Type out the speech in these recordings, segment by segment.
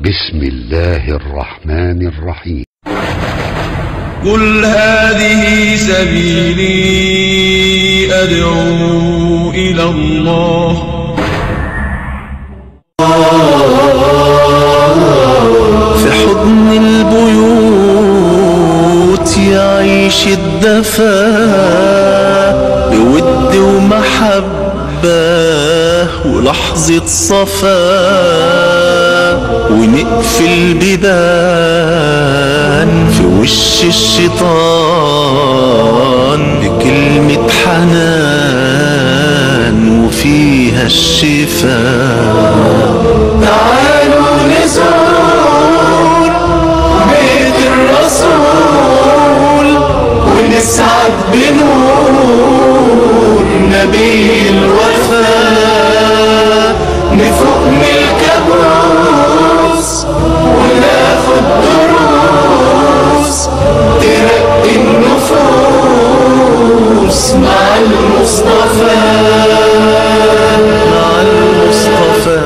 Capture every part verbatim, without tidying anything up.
بسم الله الرحمن الرحيم. قل هذه سبيلي أدعو إلى الله. في حضن البيوت يعيش الدفا بود ومحبة ولحظة صفا، ونقفل بيبان في وش الشيطان بكلمة حنان وفيها الشفاء. تعالوا نزور بيت الرسول ونسعد بنور نبي الوفاء، نفوق من الكابوس وناخد دروس ترقي النفوس مع المصطفى مع المصطفى.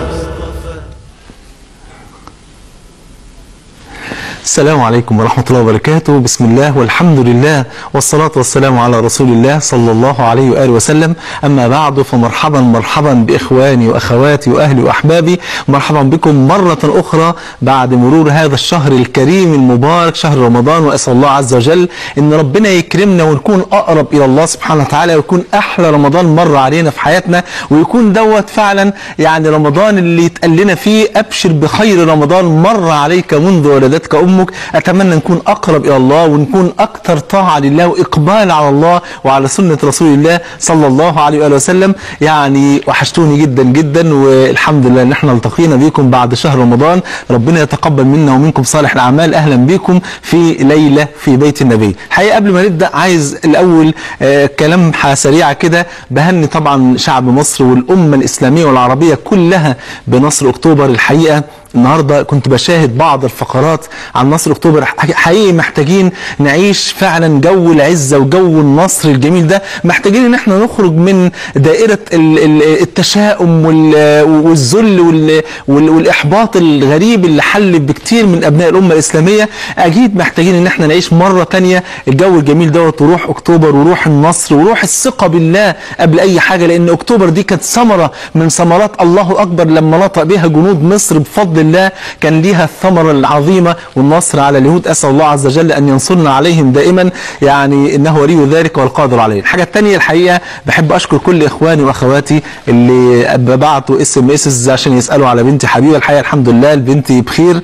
السلام عليكم ورحمة الله وبركاته. بسم الله والحمد لله والصلاة والسلام على رسول الله صلى الله عليه وآله وسلم. أما بعد، فمرحبا مرحبا بإخواني وأخواتي وأهلي وأحبابي، مرحبا بكم مرة أخرى بعد مرور هذا الشهر الكريم المبارك شهر رمضان. وأسأل الله عز وجل أن ربنا يكرمنا ونكون أقرب إلى الله سبحانه وتعالى، ويكون أحلى رمضان مر علينا في حياتنا، ويكون دوت فعلا يعني رمضان اللي يتقال لنا فيه أبشر بخير رمضان مر عليك منذ ولدتك أمك. أتمنى نكون أقرب إلى الله ونكون أكثر طاعة لله وإقبال على الله وعلى سنة رسول الله صلى الله عليه وآله وسلم. يعني وحشتوني جدا جدا، والحمد لله إن احنا التقينا بيكم بعد شهر رمضان. ربنا يتقبل منا ومنكم صالح الأعمال. أهلا بكم في ليلة في بيت النبي. الحقيقة قبل ما نبدأ عايز الأول آه كلام سريعة كده. بهني طبعا شعب مصر والأمة الإسلامية والعربية كلها بنصر أكتوبر. الحقيقة النهاردة كنت بشاهد بعض الفقرات عن نصر أكتوبر. حقيقي محتاجين نعيش فعلا جو العزة وجو النصر الجميل ده. محتاجين ان احنا نخرج من دائرة التشاؤم والذل والإحباط الغريب اللي حل بكتير من أبناء الأمة الإسلامية. أكيد محتاجين ان احنا نعيش مرة تانية الجو الجميل دوت، وروح أكتوبر وروح النصر وروح الثقة بالله قبل أي حاجة، لأن أكتوبر دي كانت ثمرة من ثمرات الله أكبر لما نطق بها جنود مصر بفضل الله، كان ليها الثمرة العظيمة والنصر على اليهود. أسأل الله عز وجل أن ينصرنا عليهم دائما، يعني إنه ولي ذلك والقادر عليه. الحاجة الثانية الحقيقة بحب أشكر كل إخواني وأخواتي اللي بعتوا اس ام اس عشان يسألوا على بنتي حبيبة. الحقيقة الحمد لله البنت بخير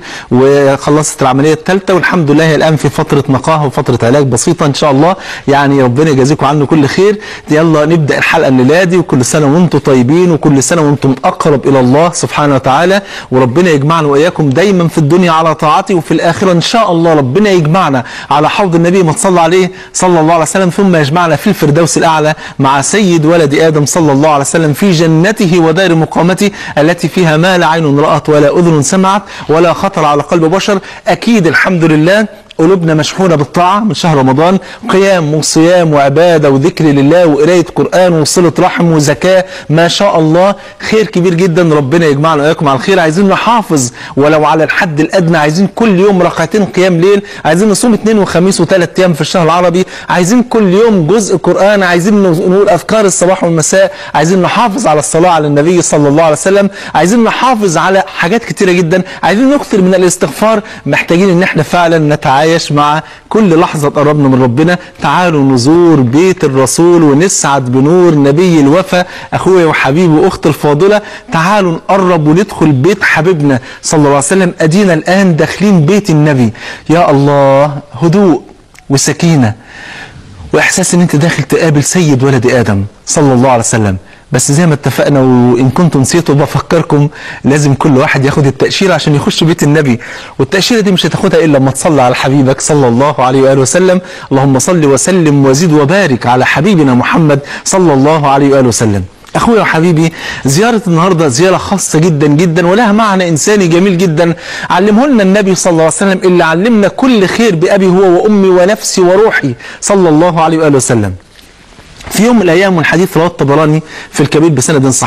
وخلصت العملية الثالثة، والحمد لله هي الآن في فترة نقاهة وفترة علاج بسيطة إن شاء الله. يعني ربنا يجازيكم عنه كل خير. يلا نبدأ الحلقة الليلة دي، وكل سنة وأنتم طيبين وكل سنة وأنتم أقرب إلى الله سبحانه وتعالى، وربنا يجمعنا وإياكم دايما في الدنيا على طاعته، وفي الآخرة إن شاء الله ربنا يجمعنا على حوض النبي ما تصلى عليه صلى الله عليه وسلم، ثم يجمعنا في الفردوس الأعلى مع سيد ولد آدم صلى الله عليه وسلم في جنته ودار مقامته التي فيها ما لا عين رأت ولا أذن سمعت ولا خطر على قلب بشر. أكيد الحمد لله قلوبنا مشحونة بالطاعة من شهر رمضان، قيام وصيام وعبادة وذكر لله وقراية قرآن وصلة رحم وزكاة، ما شاء الله خير كبير جدا. ربنا يجمعنا وإياكم على الخير. عايزين نحافظ ولو على الحد الأدنى، عايزين كل يوم ركعتين قيام ليل، عايزين نصوم اثنين وخميس وثلاث أيام في الشهر العربي، عايزين كل يوم جزء قرآن، عايزين نقول أذكار الصباح والمساء، عايزين نحافظ على الصلاة على النبي صلى الله عليه وسلم، عايزين نحافظ على حاجات كتيرة جدا، عايزين نكثر من الاستغفار. محتاجين ان احنا فعلا نتعايش مع كل لحظة قربنا من ربنا. تعالوا نزور بيت الرسول ونسعد بنور نبي الوفا. أخويا وحبيبي وأختي الفاضلة، تعالوا نقرب وندخل بيت حبيبنا صلى الله عليه وسلم. أدينا الآن داخلين بيت النبي. يا الله، هدوء وسكينة وإحساس أن أنت داخل تقابل سيد ولد آدم صلى الله عليه وسلم. بس زي ما اتفقنا، وإن كنتم نسيتوا بفكركم، لازم كل واحد ياخد التأشيرة عشان يخش بيت النبي. والتأشيرة دي مش هتاخدها إلا لما تصلي على حبيبك صلى الله عليه وآله وسلم. اللهم صل وسلم وزد وبارك على حبيبنا محمد صلى الله عليه وآله وسلم. أخويا وحبيبي، زيارة النهاردة زيارة خاصة جدا جدا ولها معنى إنساني جميل جدا علمه لنا النبي صلى الله عليه وسلم، اللي علمنا كل خير بأبي هو وأمي ونفسي وروحي صلى الله عليه وآله وسلم. في يوم من الأيام، من حديث رواه الطبراني في الكبير بسند صحيح،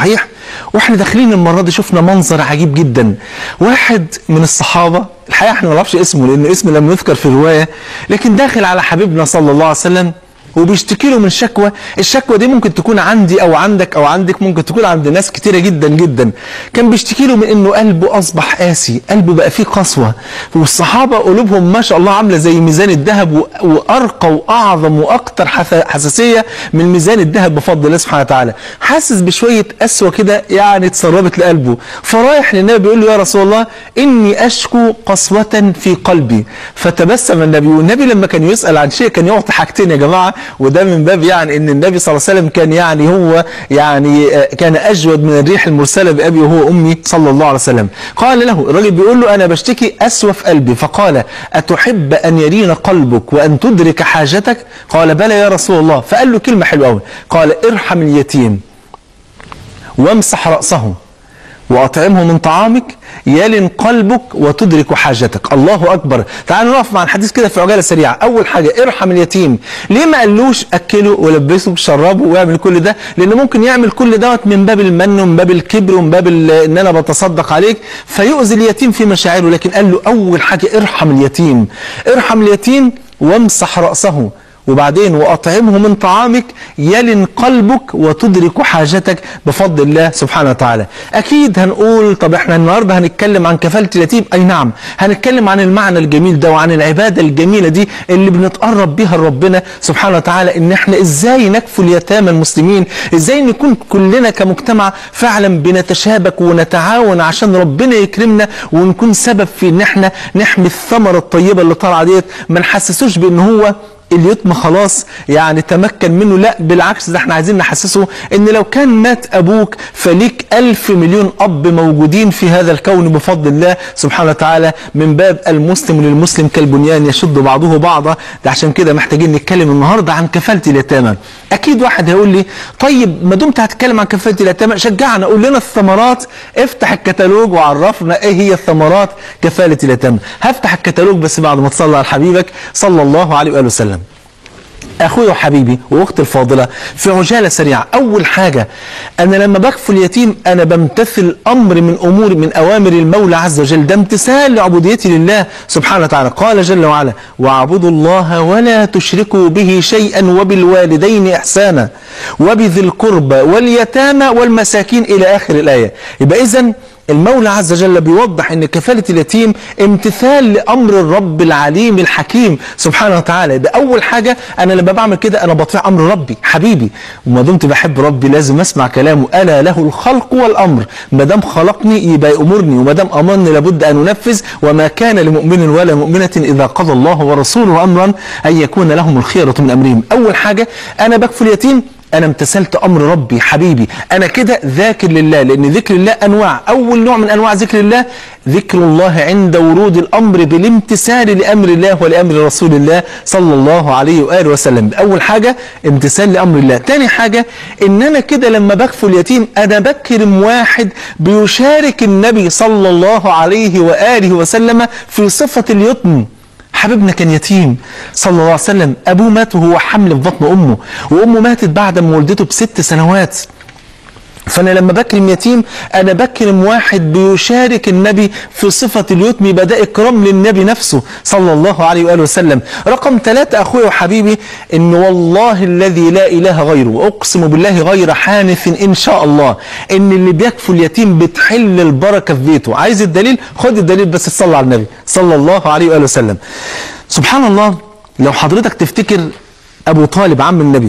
واحنا داخلين المره دي شفنا منظر عجيب جدا. واحد من الصحابه، الحقيقه احنا ما نعرفش اسمه لان اسمه لم يذكر في الروايه، لكن داخل على حبيبنا صلى الله عليه وسلم وبيشتكي له من شكوى. الشكوى دي ممكن تكون عندي او عندك او عندك، ممكن تكون عند ناس كتيره جدا جدا. كان بيشتكي له من انه قلبه اصبح قاسي، قلبه بقى فيه قسوه، والصحابه قلوبهم ما شاء الله عامله زي ميزان الذهب، وارقى واعظم واكثر حساسيه من ميزان الذهب بفضل الله سبحانه وتعالى. حاسس بشويه قسوه كده يعني اتسربت لقلبه، فرايح للنبي بيقول له يا رسول الله اني اشكو قسوه في قلبي. فتبسم النبي، والنبي لما كان يسال عن شيء كان يعطي حاجتين يا جماعه، وده من باب يعني ان النبي صلى الله عليه وسلم كان يعني هو يعني كان اجود من الريح المرسله بابي وهو امي صلى الله عليه وسلم. قال له الراجل بيقول له انا بشتكي قسوه في قلبي، فقال اتحب ان يرين قلبك وان تدرك حاجتك؟ قال بلى يا رسول الله. فقال له كلمه حلوه قوي، قال ارحم اليتيم وامسح راسه وأطعمه من طعامك يلن قلبك وتدرك حاجتك. الله أكبر. تعالوا نقف مع الحديث كده في عجالة سريعة. أول حاجة ارحم اليتيم. ليه ما قالوش أكله ولبسه وشربه ويعمل كل ده؟ لأن ممكن يعمل كل دوت من باب المن ومن باب الكبر ومن باب إن أنا بتصدق عليك فيؤذي اليتيم في مشاعره. لكن قال له أول حاجة ارحم اليتيم، ارحم اليتيم وامسح رأسه، وبعدين وأطعمه من طعامك يلن قلبك وتدرك حاجتك بفضل الله سبحانه وتعالى. أكيد هنقول طب احنا النهاردة هنتكلم عن كفالة اليتيم. أي نعم، هنتكلم عن المعنى الجميل ده وعن العبادة الجميلة دي اللي بنتقرب بيها لربنا سبحانه وتعالى، إن احنا إزاي نكفل اليتامى المسلمين، إزاي نكون كلنا كمجتمع فعلا بنتشابك ونتعاون عشان ربنا يكرمنا ونكون سبب في إن احنا نحمي الثمرة الطيبة اللي طالعة ديت، ما نحسسوش بإن هو اليتم خلاص يعني تمكن منه. لا بالعكس، ده احنا عايزين نحسسه ان لو كان مات ابوك فليك الف مليون اب موجودين في هذا الكون بفضل الله سبحانه وتعالى، من باب المسلم للمسلم كالبنيان يشد بعضه بعضا. ده عشان كده محتاجين نتكلم النهارده عن كفالة اليتامى. اكيد واحد هيقول لي طيب ما دمت هتتكلم عن كفالة اليتامى شجعنا، قول لنا الثمرات، افتح الكتالوج وعرفنا ايه هي الثمرات كفالة اليتامى. هفتح الكتالوج بس بعد ما تصلي على حبيبك صلى الله عليه وآله وسلم. أخوي وحبيبي وأختي الفاضلة، في عجالة سريعة، أول حاجة أنا لما بكفل اليتيم أنا بمتثل أمر من أمور من أوامر المولى عز وجل، ده امتثال لعبوديتي لله سبحانه وتعالى. قال جل وعلا واعبدوا الله ولا تشركوا به شيئا وبالوالدين إحسانا وبذي القربى واليتامى والمساكين إلى آخر الآية. يبقى إذن المولى عز وجل بيوضح ان كفالة اليتيم امتثال لامر الرب العليم الحكيم سبحانه وتعالى. يبقى اول حاجة انا لما بعمل كده انا بطيع امر ربي حبيبي، وما دمت بحب ربي لازم اسمع كلامه، الا له الخلق والامر. ما دام خلقني يبقى يامرني، وما دام امرني لابد ان انفذ. وما كان لمؤمن ولا مؤمنة اذا قضى الله ورسوله امرا ان يكون لهم الخيرة من امرهم. اول حاجة انا بكفل اليتيم أنا امتثلت أمر ربي حبيبي، أنا كده ذاكر لله، لأن ذكر الله أنواع. أول نوع من أنواع ذكر الله ذكر الله عند ورود الأمر بالامتثال لأمر الله ولأمر رسول الله صلى الله عليه وآله وسلم. أول حاجة امتثال لأمر الله. تاني حاجة إن أنا كده لما بكفل اليتيم أنا بكرم واحد بيشارك النبي صلى الله عليه وآله وسلم في صفة اليتم. حبيبنا كان يتيم صلى الله عليه وسلم، أبوه مات وهو حمل في بطن أمه، وأمه ماتت بعد ما ولدته بست سنوات. فأنا لما بكرم يتيم أنا بكرم واحد بيشارك النبي في صفة اليتم، يبقى ده إكرام للنبي نفسه صلى الله عليه وآله وسلم. رقم ثلاثة أخوي وحبيبي، إن والله الذي لا إله غيره، وأقسم بالله غير حانث إن شاء الله، إن اللي بيكفل اليتيم بتحل البركة في بيته. عايز الدليل؟ خد الدليل بس تصلي على النبي صلى الله عليه وآله وسلم. سبحان الله، لو حضرتك تفتكر أبو طالب عم النبي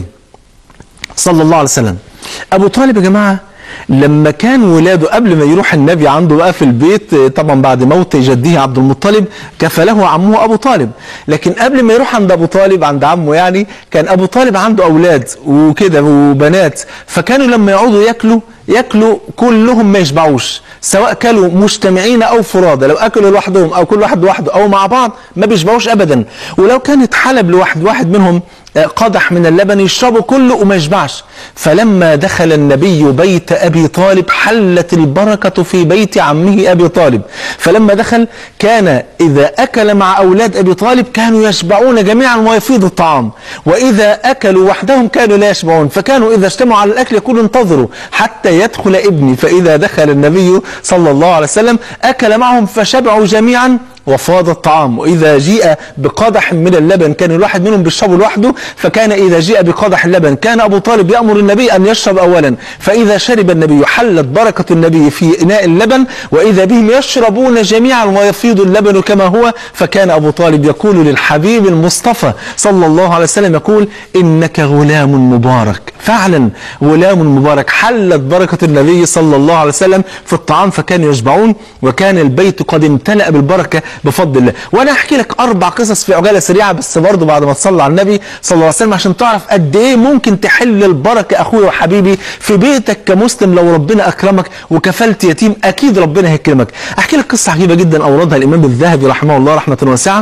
صلى الله عليه وسلم، أبو طالب يا جماعة لما كان ولاده قبل ما يروح النبي عنده بقى في البيت، طبعا بعد موت جده عبد المطلب كفله عمه أبو طالب، لكن قبل ما يروح عند أبو طالب عند عمه يعني كان أبو طالب عنده أولاد وكده وبنات، فكانوا لما يقعدوا ياكلوا ياكلوا كلهم ما يشبعوش، سواء كانوا مجتمعين او فرادى، لو اكلوا لوحدهم او كل واحد لوحده او مع بعض ما بيشبعوش ابدا. ولو كانت حلب لواحد واحد منهم قدح من اللبن يشربه كله وما يشبعش. فلما دخل النبي بيت أبي طالب حلت البركة في بيت عمه أبي طالب. فلما دخل كان إذا أكل مع أولاد أبي طالب كانوا يشبعون جميعا ويفيض الطعام، وإذا أكلوا وحدهم كانوا لا يشبعون، فكانوا إذا اجتمعوا على الأكل يقولوا انتظروا حتى يدخل ابني. فإذا دخل النبي صلى الله عليه وسلم أكل معهم فشبعوا جميعا وفاض الطعام. وإذا جيء بقدح من اللبن كان الواحد منهم بيشربه لوحده، فكان إذا جيء بقدح اللبن كان أبو طالب يأمر النبي أن يشرب أولا، فإذا شرب النبي حلت بركة النبي في إناء اللبن، وإذا بهم يشربون جميعا ويفيض اللبن كما هو. فكان أبو طالب يقول للحبيب المصطفى صلى الله عليه وسلم يقول إنك غلام مبارك، فعلا غلام مبارك. حلت بركة النبي صلى الله عليه وسلم في الطعام فكانوا يشبعون، وكان البيت قد امتلأ بالبركة بفضل الله. وانا احكي لك اربع قصص في عجاله سريعه بس برضه بعد ما تصلي على النبي صلى الله عليه وسلم عشان تعرف قد ايه ممكن تحل البركه اخويا وحبيبي في بيتك كمسلم. لو ربنا اكرمك وكفلت يتيم اكيد ربنا هيكرمك. احكي لك قصه عجيبه جدا اوردها الامام الذهبي رحمه الله رحمه واسعه،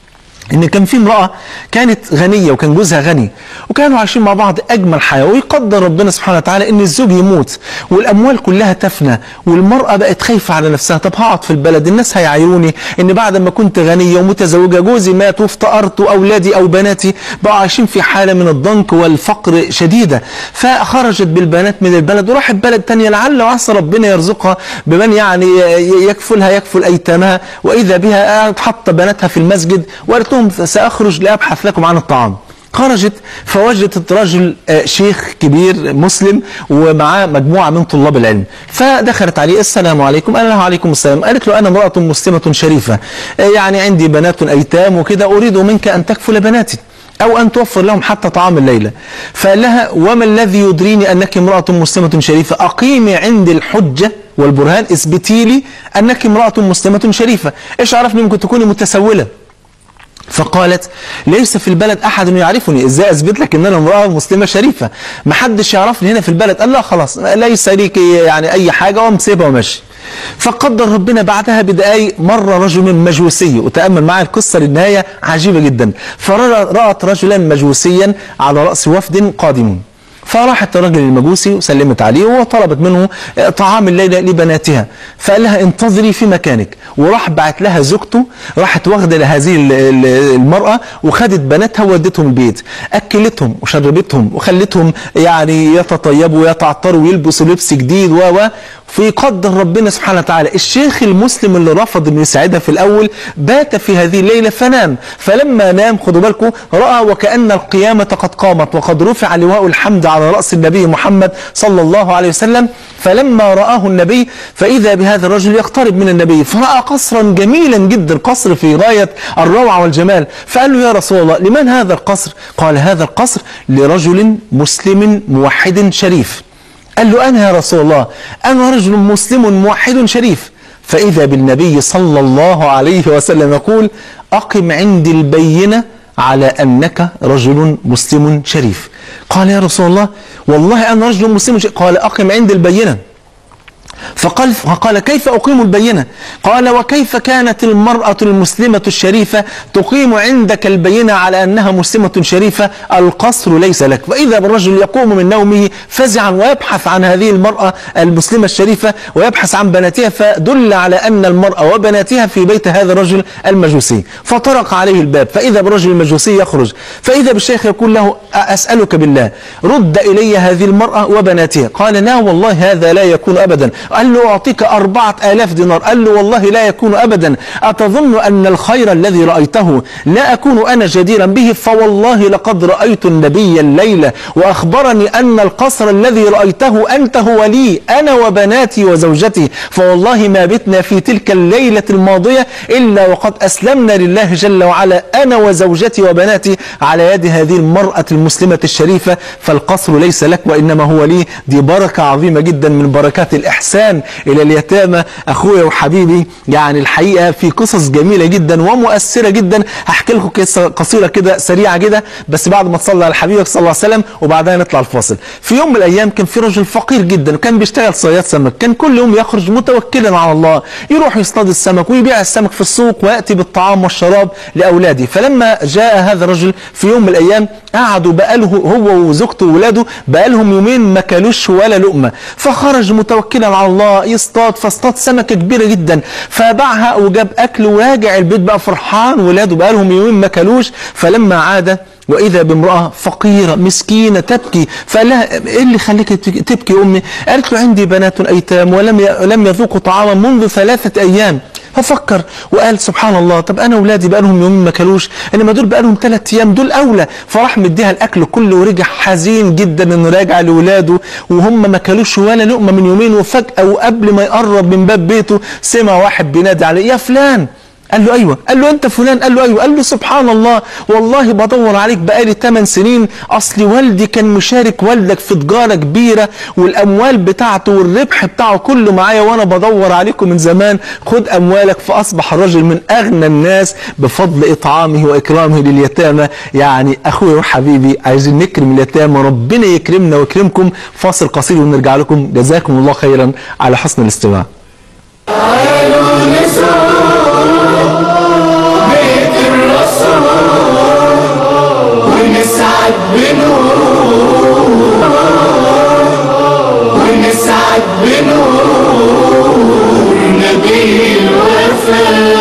ان كان في امرأة كانت غنية وكان جوزها غني وكانوا عايشين مع بعض اجمل حياة، ويقدر ربنا سبحانه وتعالى ان الزوج يموت والاموال كلها تفنى، والمرأة بقت خايفة على نفسها. طب هقعد في البلد الناس هيعايروني ان بعد ما كنت غنية ومتزوجة جوزي مات وافتقرت واولادي او بناتي بقوا عايشين في حالة من الضنك والفقر شديدة. فخرجت بالبنات من البلد وراحت بلد تانية لعل وعسى ربنا يرزقها بمن يعني يكفلها يكفل ايتامها، واذا بها حط بناتها في المسجد وقالت لهم سأخرج لأبحث لكم عن الطعام. خرجت فوجدت رجل شيخ كبير مسلم ومعاه مجموعة من طلاب العلم، فدخلت عليه السلام عليكم. قال لها عليكم السلام. قالت له أنا امرأة مسلمة شريفة، يعني عندي بنات أيتام وكده، أريد منك أن تكفل بناتي أو أن توفر لهم حتى طعام الليلة. فقال لها وما الذي يدريني أنك امرأة مسلمة شريفة؟ أقيمي عندي الحجة والبرهان، اثبتي لي أنك امرأة مسلمة شريفة، إيش عرفني ممكن تكوني متسولة؟ فقالت ليس في البلد أحد يعرفني، إزاي أثبت لك أن أنا امرأة مسلمة شريفة؟ ما حدش يعرفني هنا في البلد. قال لا خلاص ليس ليك يعني أي حاجة، ومسيبها ومشي. فقدر ربنا بعدها بدقايق مر رجل مجوسي، وتأمل معي القصة للنهاية عجيبة جدا. فرأت رجلا مجوسيا على رأس وفد قادم، فراحت الرجل المجوسي وسلمت عليه وطلبت منه طعام الليلة لبناتها، فقال لها انتظري في مكانك، وراح بعت لها زوجته، راحت واخده لهذه المرأة وخدت بناتها وودتهم البيت، أكلتهم وشربتهم وخلتهم يعني يتطيبوا ويتعطروا ويلبسوا لبس جديد و في قدر ربنا سبحانه وتعالى. الشيخ المسلم اللي رفض انه يساعدها في الاول بات في هذه الليله فنام، فلما نام خدوا بالكم راى وكأن القيامه قد قامت وقد رفع لواء الحمد على راس النبي محمد صلى الله عليه وسلم. فلما رآه النبي فاذا بهذا الرجل يقترب من النبي، فراى قصرا جميلا جدا، قصر في غايه الروعه والجمال. فقال له يا رسول الله لمن هذا القصر؟ قال هذا القصر لرجل مسلم موحد شريف. قال له أنا يا رسول الله أنا رجل مسلم موحد شريف. فإذا بالنبي صلى الله عليه وسلم يقول أقم عندي البينة على أنك رجل مسلم شريف. قال يا رسول الله والله أنا رجل مسلم شريف. قال أقم عندي البينة. فقال, فقال كيف أقيم البينة؟ قال وكيف كانت المرأة المسلمة الشريفة تقيم عندك البينة على أنها مسلمة شريفة؟ القصر ليس لك. فإذا بالرجل يقوم من نومه فزعا ويبحث عن هذه المرأة المسلمة الشريفة ويبحث عن بناتها، فدل على أن المرأة وبناتها في بيت هذا الرجل المجوسي. فطرق عليه الباب فإذا بالرجل المجوسي يخرج، فإذا بالشيخ يقول له أسألك بالله رد إلي هذه المرأة وبناتها. قال لا والله هذا لا يكون أبدا. قال له أعطيك أربعة آلاف دينار. قال له والله لا يكون أبدا. أتظن أن الخير الذي رأيته لا أكون أنا جديرا به؟ فوالله لقد رأيت النبي الليلة وأخبرني أن القصر الذي رأيته أنت هو لي أنا وبناتي وزوجتي، فوالله ما بتنا في تلك الليلة الماضية إلا وقد أسلمنا لله جل وعلا أنا وزوجتي وبناتي على يد هذه المرأة المسلمة الشريفة، فالقصر ليس لك وإنما هو لي. دي بركة عظيمة جدا من بركات الإحسان الإحسان إلى اليتامى أخويا وحبيبي. يعني الحقيقة في قصص جميلة جدا ومؤثرة جدا. هحكي لكم قصة قصيرة كده سريعة كده بس بعد ما تصلي على حبيبك صلى الله عليه وسلم وبعدها نطلع الفاصل. في يوم من الأيام كان في رجل فقير جدا وكان بيشتغل صياد سمك. كان كل يوم يخرج متوكلا على الله، يروح يصطاد السمك ويبيع السمك في السوق ويأتي بالطعام والشراب لأولاده. فلما جاء هذا الرجل في يوم من الأيام قعدوا بقاله هو وزوجته وولاده بقالهم يومين ما كلوش ولا لقمة، فخرج متوكلا على الله يصطاد، فاصطاد سمكة كبيرة جدا فباعها وجاب أكل وراجع البيت بقى فرحان، ولاده بقالهم يومين ما كلوش. فلما عاد وإذا بامرأة فقيرة مسكينة تبكي، فقال لها إيه اللي خليك تبكي يا أمي؟ قالت له عندي بنات أيتام ولم لم يذوقوا طعاما منذ ثلاثة أيام. ففكر وقال سبحان الله، طب أنا أولادي بقالهم يومين ما كلوش، إنما دول بقالهم ثلاث أيام، دول أولى. فراح مديها الأكل كله ورجع حزين جدا إنه راجع لأولاده وهم ما كلوش ولا لقمة من يومين. وفجأة وقبل ما يقرب من باب بيته سمع واحد بينادي عليه، يا فلان. قال له ايوه. قال له انت فلان؟ قال له ايوه. قال له سبحان الله والله بدور عليك بقالي ثمان سنين، اصلي والدي كان مشارك والدك في تجاره كبيره والاموال بتاعته والربح بتاعه كله معايا وانا بدور عليكم من زمان، خد اموالك. فاصبح الرجل من اغنى الناس بفضل اطعامه واكرامه لليتامى. يعني اخوي وحبيبي عايزين نكرم اليتامى، ربنا يكرمنا ويكرمكم. فاصل قصير ونرجع لكم. جزاكم الله خيرا على حسن الاستماع. ونسعد بنور ونسعد بنور نبي الوفاء.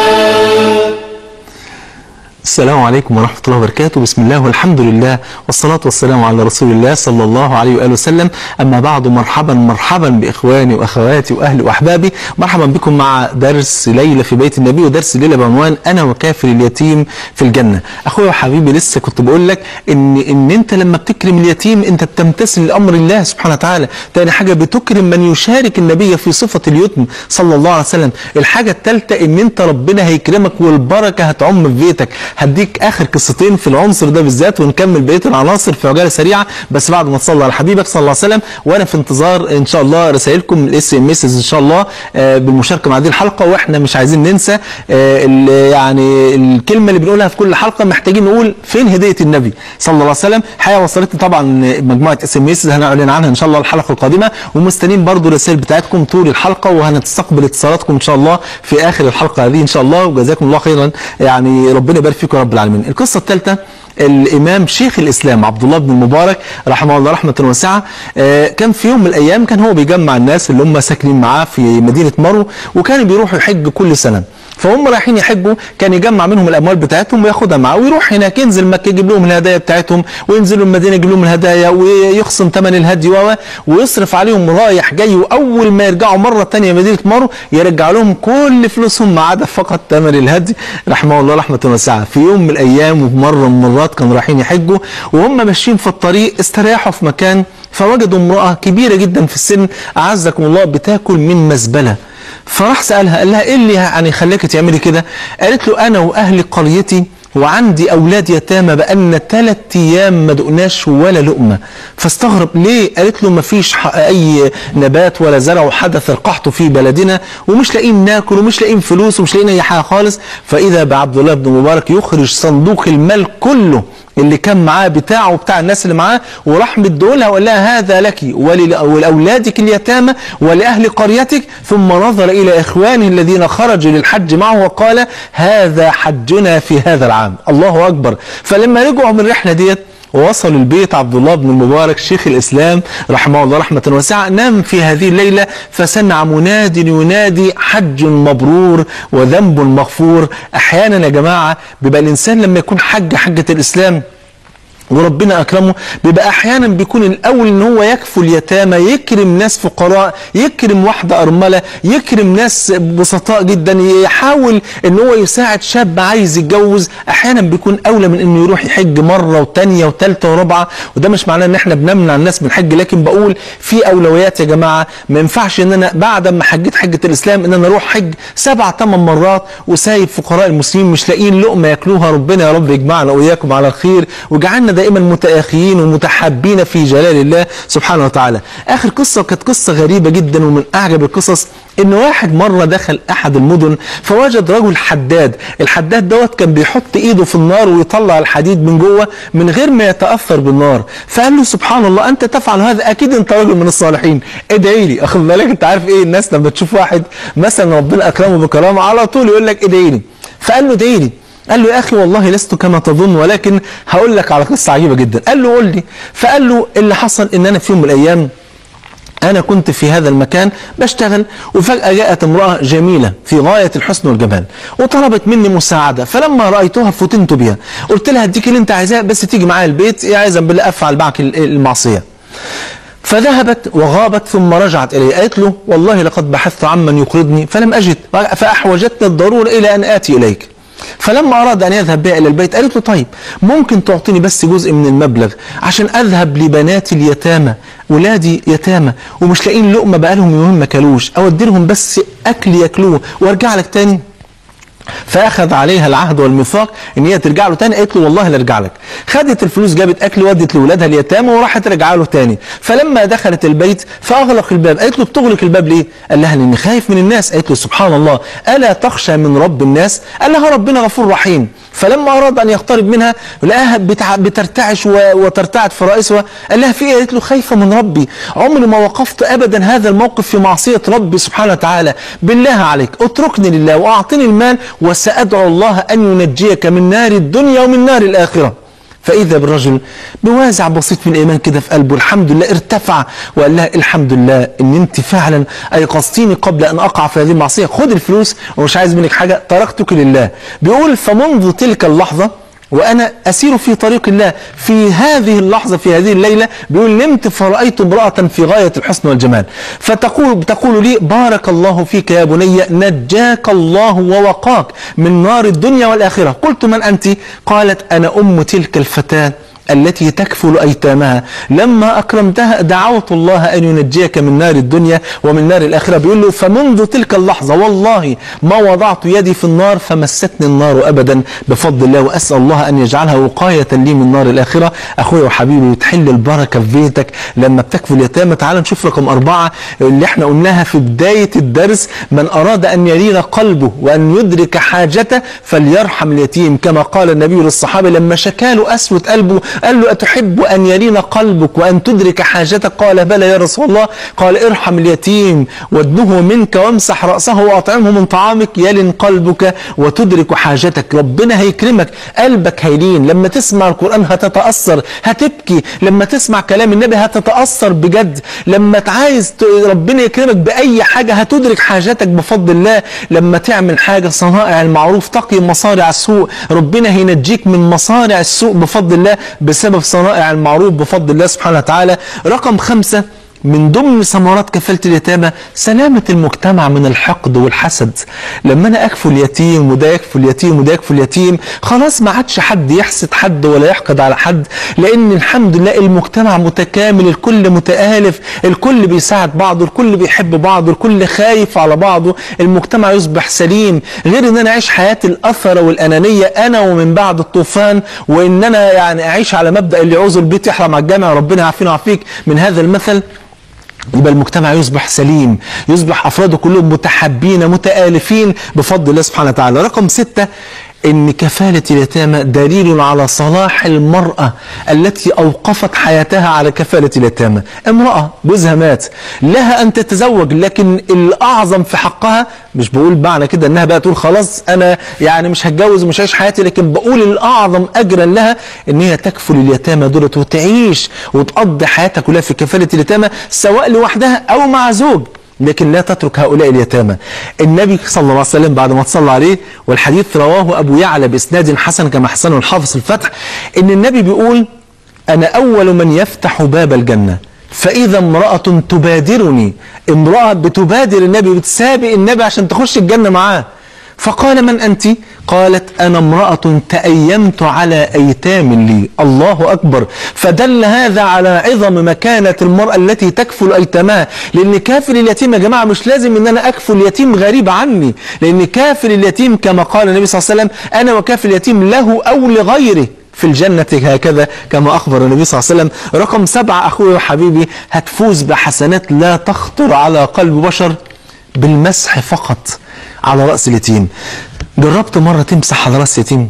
السلام عليكم ورحمة الله وبركاته. بسم الله والحمد لله والصلاة والسلام على رسول الله صلى الله عليه وآله وسلم. أما بعد، مرحبا مرحبا بإخواني وأخواتي وأهلي وأحبابي. مرحبا بكم مع درس ليلة في بيت النبي، ودرس ليلة بعنوان أنا وكافر اليتيم في الجنة. أخويا وحبيبي لسه كنت بقول لك إن إن أنت لما بتكرم اليتيم أنت بتمتثل لأمر الله سبحانه وتعالى. تاني حاجة بتكرم من يشارك النبي في صفة اليتم صلى الله عليه وسلم. الحاجة الثالثة إن أنت ربنا هيكرمك والبركة هتعم في بيتك. هديك اخر قصتين في العنصر ده بالذات ونكمل بقيه العناصر في عجاله سريعه بس بعد ما تصلي على حبيبك صلى الله عليه وسلم. وانا في انتظار ان شاء الله رسائلكم الاس ام اس ان شاء الله آه بالمشاركه مع هذه الحلقه. واحنا مش عايزين ننسى آه يعني الكلمه اللي بنقولها في كل حلقه، محتاجين نقول فين هديه النبي صلى الله عليه وسلم. حقيقه وصلتني طبعا مجموعه اس ام اس هنعلن عنها ان شاء الله الحلقه القادمه، ومستنيين برضو الرسائل بتاعتكم طول الحلقه، وهنستقبل اتصالاتكم ان شاء الله في اخر الحلقه هذه ان شاء الله. وجزاكم الله خيرا، يعني ربنا يبارك فيكم رب العالمين. القصة الثالثة، الإمام شيخ الإسلام عبد الله بن المبارك رحمه الله رحمة واسعة. كان في يوم من الأيام كان هو بيجمع الناس اللي هم ساكنين معاه في مدينة مرو، وكانوا بيروحوا يحج كل سنة. فهم رايحين يحجوا كان يجمع منهم الاموال بتاعتهم وياخدها معاه ويروح هناك، ينزل مكه يجيب لهم الهدايا بتاعتهم، وينزلوا المدينه يجيب لهم الهدايا ويخصم ثمن الهدي ويصرف عليهم رايح جاي. واول ما يرجعوا مره ثانيه مدينه مرو يرجع لهم كل فلوسهم ما عدا فقط ثمن الهدي رحمه الله رحمه واسعه. في يوم من الايام ومره من المرات كانوا رايحين يحجوا وهم ماشيين في الطريق استريحوا في مكان، فوجدوا امراه كبيره جدا في السن اعزكم الله بتاكل من مزبله. فراح سألها قال لها ايه اللي يعني خلاك تعملي كده؟ قالت له انا واهل قريتي وعندي اولاد يتامى بقالنا ثلاث ايام ما دقناش ولا لقمه. فاستغرب ليه؟ قالت له ما فيش اي نبات ولا زرع وحدث القحط في بلدنا ومش لاقيين ناكل ومش لاقيين فلوس ومش لاقيين اي حاجه خالص. فاذا بعبد الله بن مبارك يخرج صندوق المال كله اللي كان معاه بتاعه وبتاع الناس اللي معاه، وراح مديهولها وقال لها هذا لك ولأولادك اليتامى ولأهل قريتك. ثم نظر إلى إخوانه الذين خرجوا للحج معه وقال هذا حجنا في هذا العام. الله أكبر. فلما رجعوا من الرحلة ديت ووصلوا البيت عبد الله بن المبارك شيخ الإسلام رحمه الله رحمة واسعة نام في هذه الليلة، فسمع مناد ينادي حج مبرور وذنب مغفور. أحيانا يا جماعة بيبقى الإنسان لما يكون حج حجة الإسلام وربنا أكرمه بيبقى أحيانا بيكون الأول إن هو يكفل اليتامى، يكرم ناس فقراء، يكرم واحدة أرملة، يكرم ناس بسطاء جدا، يحاول إن هو يساعد شاب عايز يتجوز. أحيانا بيكون أولى من إنه يروح يحج مرة وثانية وثالثة ورابعة. وده مش معناه إن إحنا بنمنع الناس من الحج، لكن بقول في أولويات يا جماعة. ما ينفعش إن أنا بعد ما حجيت حجة الإسلام إن أنا أروح حج سبع ثمان مرات وسايب فقراء المسلمين مش لاقيين لقمة ياكلوها. ربنا يا رب يجمعنا وإياكم على الخير ويجعلنا دائما متآخيين ومتحابين في جلال الله سبحانه وتعالى. آخر قصة كانت قصة غريبة جدا ومن أعجب القصص، إن واحد مرة دخل أحد المدن فوجد رجل حداد. الحداد دوت كان بيحط إيده في النار ويطلع الحديد من جوه من غير ما يتأثر بالنار. فقال له سبحان الله أنت تفعل هذا، أكيد أنت رجل من الصالحين، ادعي لي. أخذ بالك أنت عارف إيه الناس لما تشوف واحد مثلا ربنا أكرمه بكرامة على طول يقول لك ادعي لي. فقال له ادعي لي. قال له يا أخي والله لست كما تظن، ولكن هقول لك على قصة عجيبة جدا. قال له قول لي. فقال له اللي حصل إن أنا في يوم من الأيام أنا كنت في هذا المكان بشتغل، وفجأة جاءت امرأة جميلة في غاية الحسن والجمال وطلبت مني مساعدة، فلما رأيتها فتنت بها. قلت لها اديك اللي انت عايزاه بس تيجي معايا البيت، يا عايزا بالله أفعل معك المعصية. فذهبت وغابت ثم رجعت إلي، قالت له والله لقد بحثت عمن يقرضني فلم أجد، فأحوجتني الضرورة إلى أن آتي إليك. فلما أراد أن يذهب بها إلى البيت قالت له طيب ممكن تعطيني بس جزء من المبلغ عشان أذهب لبناتي اليتامى، ولادي يتامى ومش لاقين لقمة بقالهم يومين ما كلوش، أودي لهم بس أكل ياكلوه وارجع لك تاني. فأخذ عليها العهد والميثاق ان هي ترجع له تاني. قالت له والله لا ارجع لك. خدت الفلوس جابت اكل ودت لاولادها اليتامى وراحت رجع له تاني. فلما دخلت البيت فاغلق الباب. قالت له بتغلق الباب ليه؟ قال لها لاني خايف من الناس. قالت له سبحان الله الا تخشى من رب الناس؟ قال لها ربنا غفور رحيم. فلما اراد ان يقترب منها لقاها بترتعش وترتعد فرائسها. قال لها في ايه؟ قالت له خايفه من ربي، عمري ما وقفت ابدا هذا الموقف في معصيه ربي سبحانه وتعالى، بالله عليك اتركني لله واعطني المال وسأدعو الله أن ينجيك من نار الدنيا ومن نار الآخرة. فإذا بالرجل بوازع بسيط من الإيمان كده في قلبه الحمد لله ارتفع وقال لها الحمد لله إن أنت فعلا أيقظتيني قبل أن أقع في هذه المعصية، خد الفلوس ومش عايز منك حاجة، تركتك لله. بيقول فمنذ تلك اللحظة وأنا أسير في طريق الله، في هذه اللحظة في هذه الليلة بيقول نمت فرأيت امرأة في غاية الحسن والجمال فتقول بتقول لي بارك الله فيك يا بني نجاك الله ووقاك من نار الدنيا والآخرة. قلت من أنت؟ قالت أنا أم تلك الفتاة التي تكفل أيتامها، لما أكرمتها دعوت الله أن ينجيك من نار الدنيا ومن نار الآخرة. بيقول له فمنذ تلك اللحظة والله ما وضعت يدي في النار فمستني النار أبدا بفضل الله، وأسأل الله أن يجعلها وقاية لي من نار الآخرة. أخويا وحبيبي تحل البركة في بيتك لما بتكفل يتامى. تعال نشوف رقم أربعة اللي احنا قلناها في بداية الدرس، من أراد أن يلين قلبه وأن يدرك حاجته فليرحم اليتيم، كما قال النبي للصحابة لما شكاله أسود قلبه قال له أتحب أن يلين قلبك وأن تدرك حاجتك؟ قال بلى يا رسول الله. قال ارحم اليتيم وادنه منك وامسح رأسه وأطعمه من طعامك يلن قلبك وتدرك حاجتك. ربنا هيكرمك، قلبك هيلين، لما تسمع القرآن هتتأثر هتبكي، لما تسمع كلام النبي هتتأثر بجد، لما عايز ربنا يكرمك بأي حاجة هتدرك حاجتك بفضل الله، لما تعمل حاجة صنائع المعروف تقي مصارع السوء، ربنا هينجيك من مصارع السوء بفضل الله بسبب صنائع المعروف بفضل الله سبحانه وتعالى. رقم خمسة من ضمن ثمرات كفالة اليتامى سلامة المجتمع من الحقد والحسد. لما أنا أكفل يتيم وده يكفل يتيم وده يكفل يتيم خلاص ما عادش حد يحسد حد ولا يحقد على حد، لأن الحمد لله المجتمع متكامل، الكل متآلف، الكل بيساعد بعضه، الكل بيحب بعضه، الكل خايف على بعضه، المجتمع يصبح سليم. غير ان انا اعيش حياة الأثرة والأنانية انا ومن بعد الطوفان، وان انا يعني اعيش على مبدأ اللي يعوز البيت يحرم على الجامع، ربنا يعافينا ويعافيك من هذا المثل. يبقى المجتمع يصبح سليم، يصبح أفراده كلهم متحابين متآلفين بفضل الله سبحانه وتعالى. رقم ستة إن كفالة اليتامى دليل على صلاح المرأة التي أوقفت حياتها على كفالة اليتامى. امرأة جوزها مات لها أن تتزوج، لكن الأعظم في حقها، مش بقول معنى كده أنها بقى تقول خلاص أنا يعني مش هتجوز ومش هعيش حياتي، لكن بقول الأعظم أجرا لها إن هي تكفل اليتامى دولت وتعيش وتقضي حياتها كلها في كفالة اليتامى، سواء لوحدها أو مع زوج، لكن لا تترك هؤلاء اليتامى. النبي صلى الله عليه وسلم بعد ما تصلى عليه، والحديث رواه أبو يعلى بإسناد حسن كما حسنه الحافظ الفتح، إن النبي بيقول أنا أول من يفتح باب الجنة فإذا امرأة تبادرني، امرأة بتبادر النبي بتسابق النبي عشان تخش الجنة معاه. فقال من أنت؟ قالت أنا امرأة تأيمت على أيتام لي. الله أكبر. فدل هذا على عظم مكانة المرأة التي تكفل أيتامها، لأن كافل اليتيم يا جماعة مش لازم أن أنا أكفل يتيم غريب عني، لأن كافل اليتيم كما قال النبي صلى الله عليه وسلم أنا وكافل اليتيم له أو لغيره، في الجنة هكذا كما أخبر النبي صلى الله عليه وسلم. رقم سبعة أخوي وحبيبي، هتفوز بحسنات لا تخطر على قلب بشر بالمسح فقط على رأس اليتيم. جربت مرة تمسح على رأس يتيم؟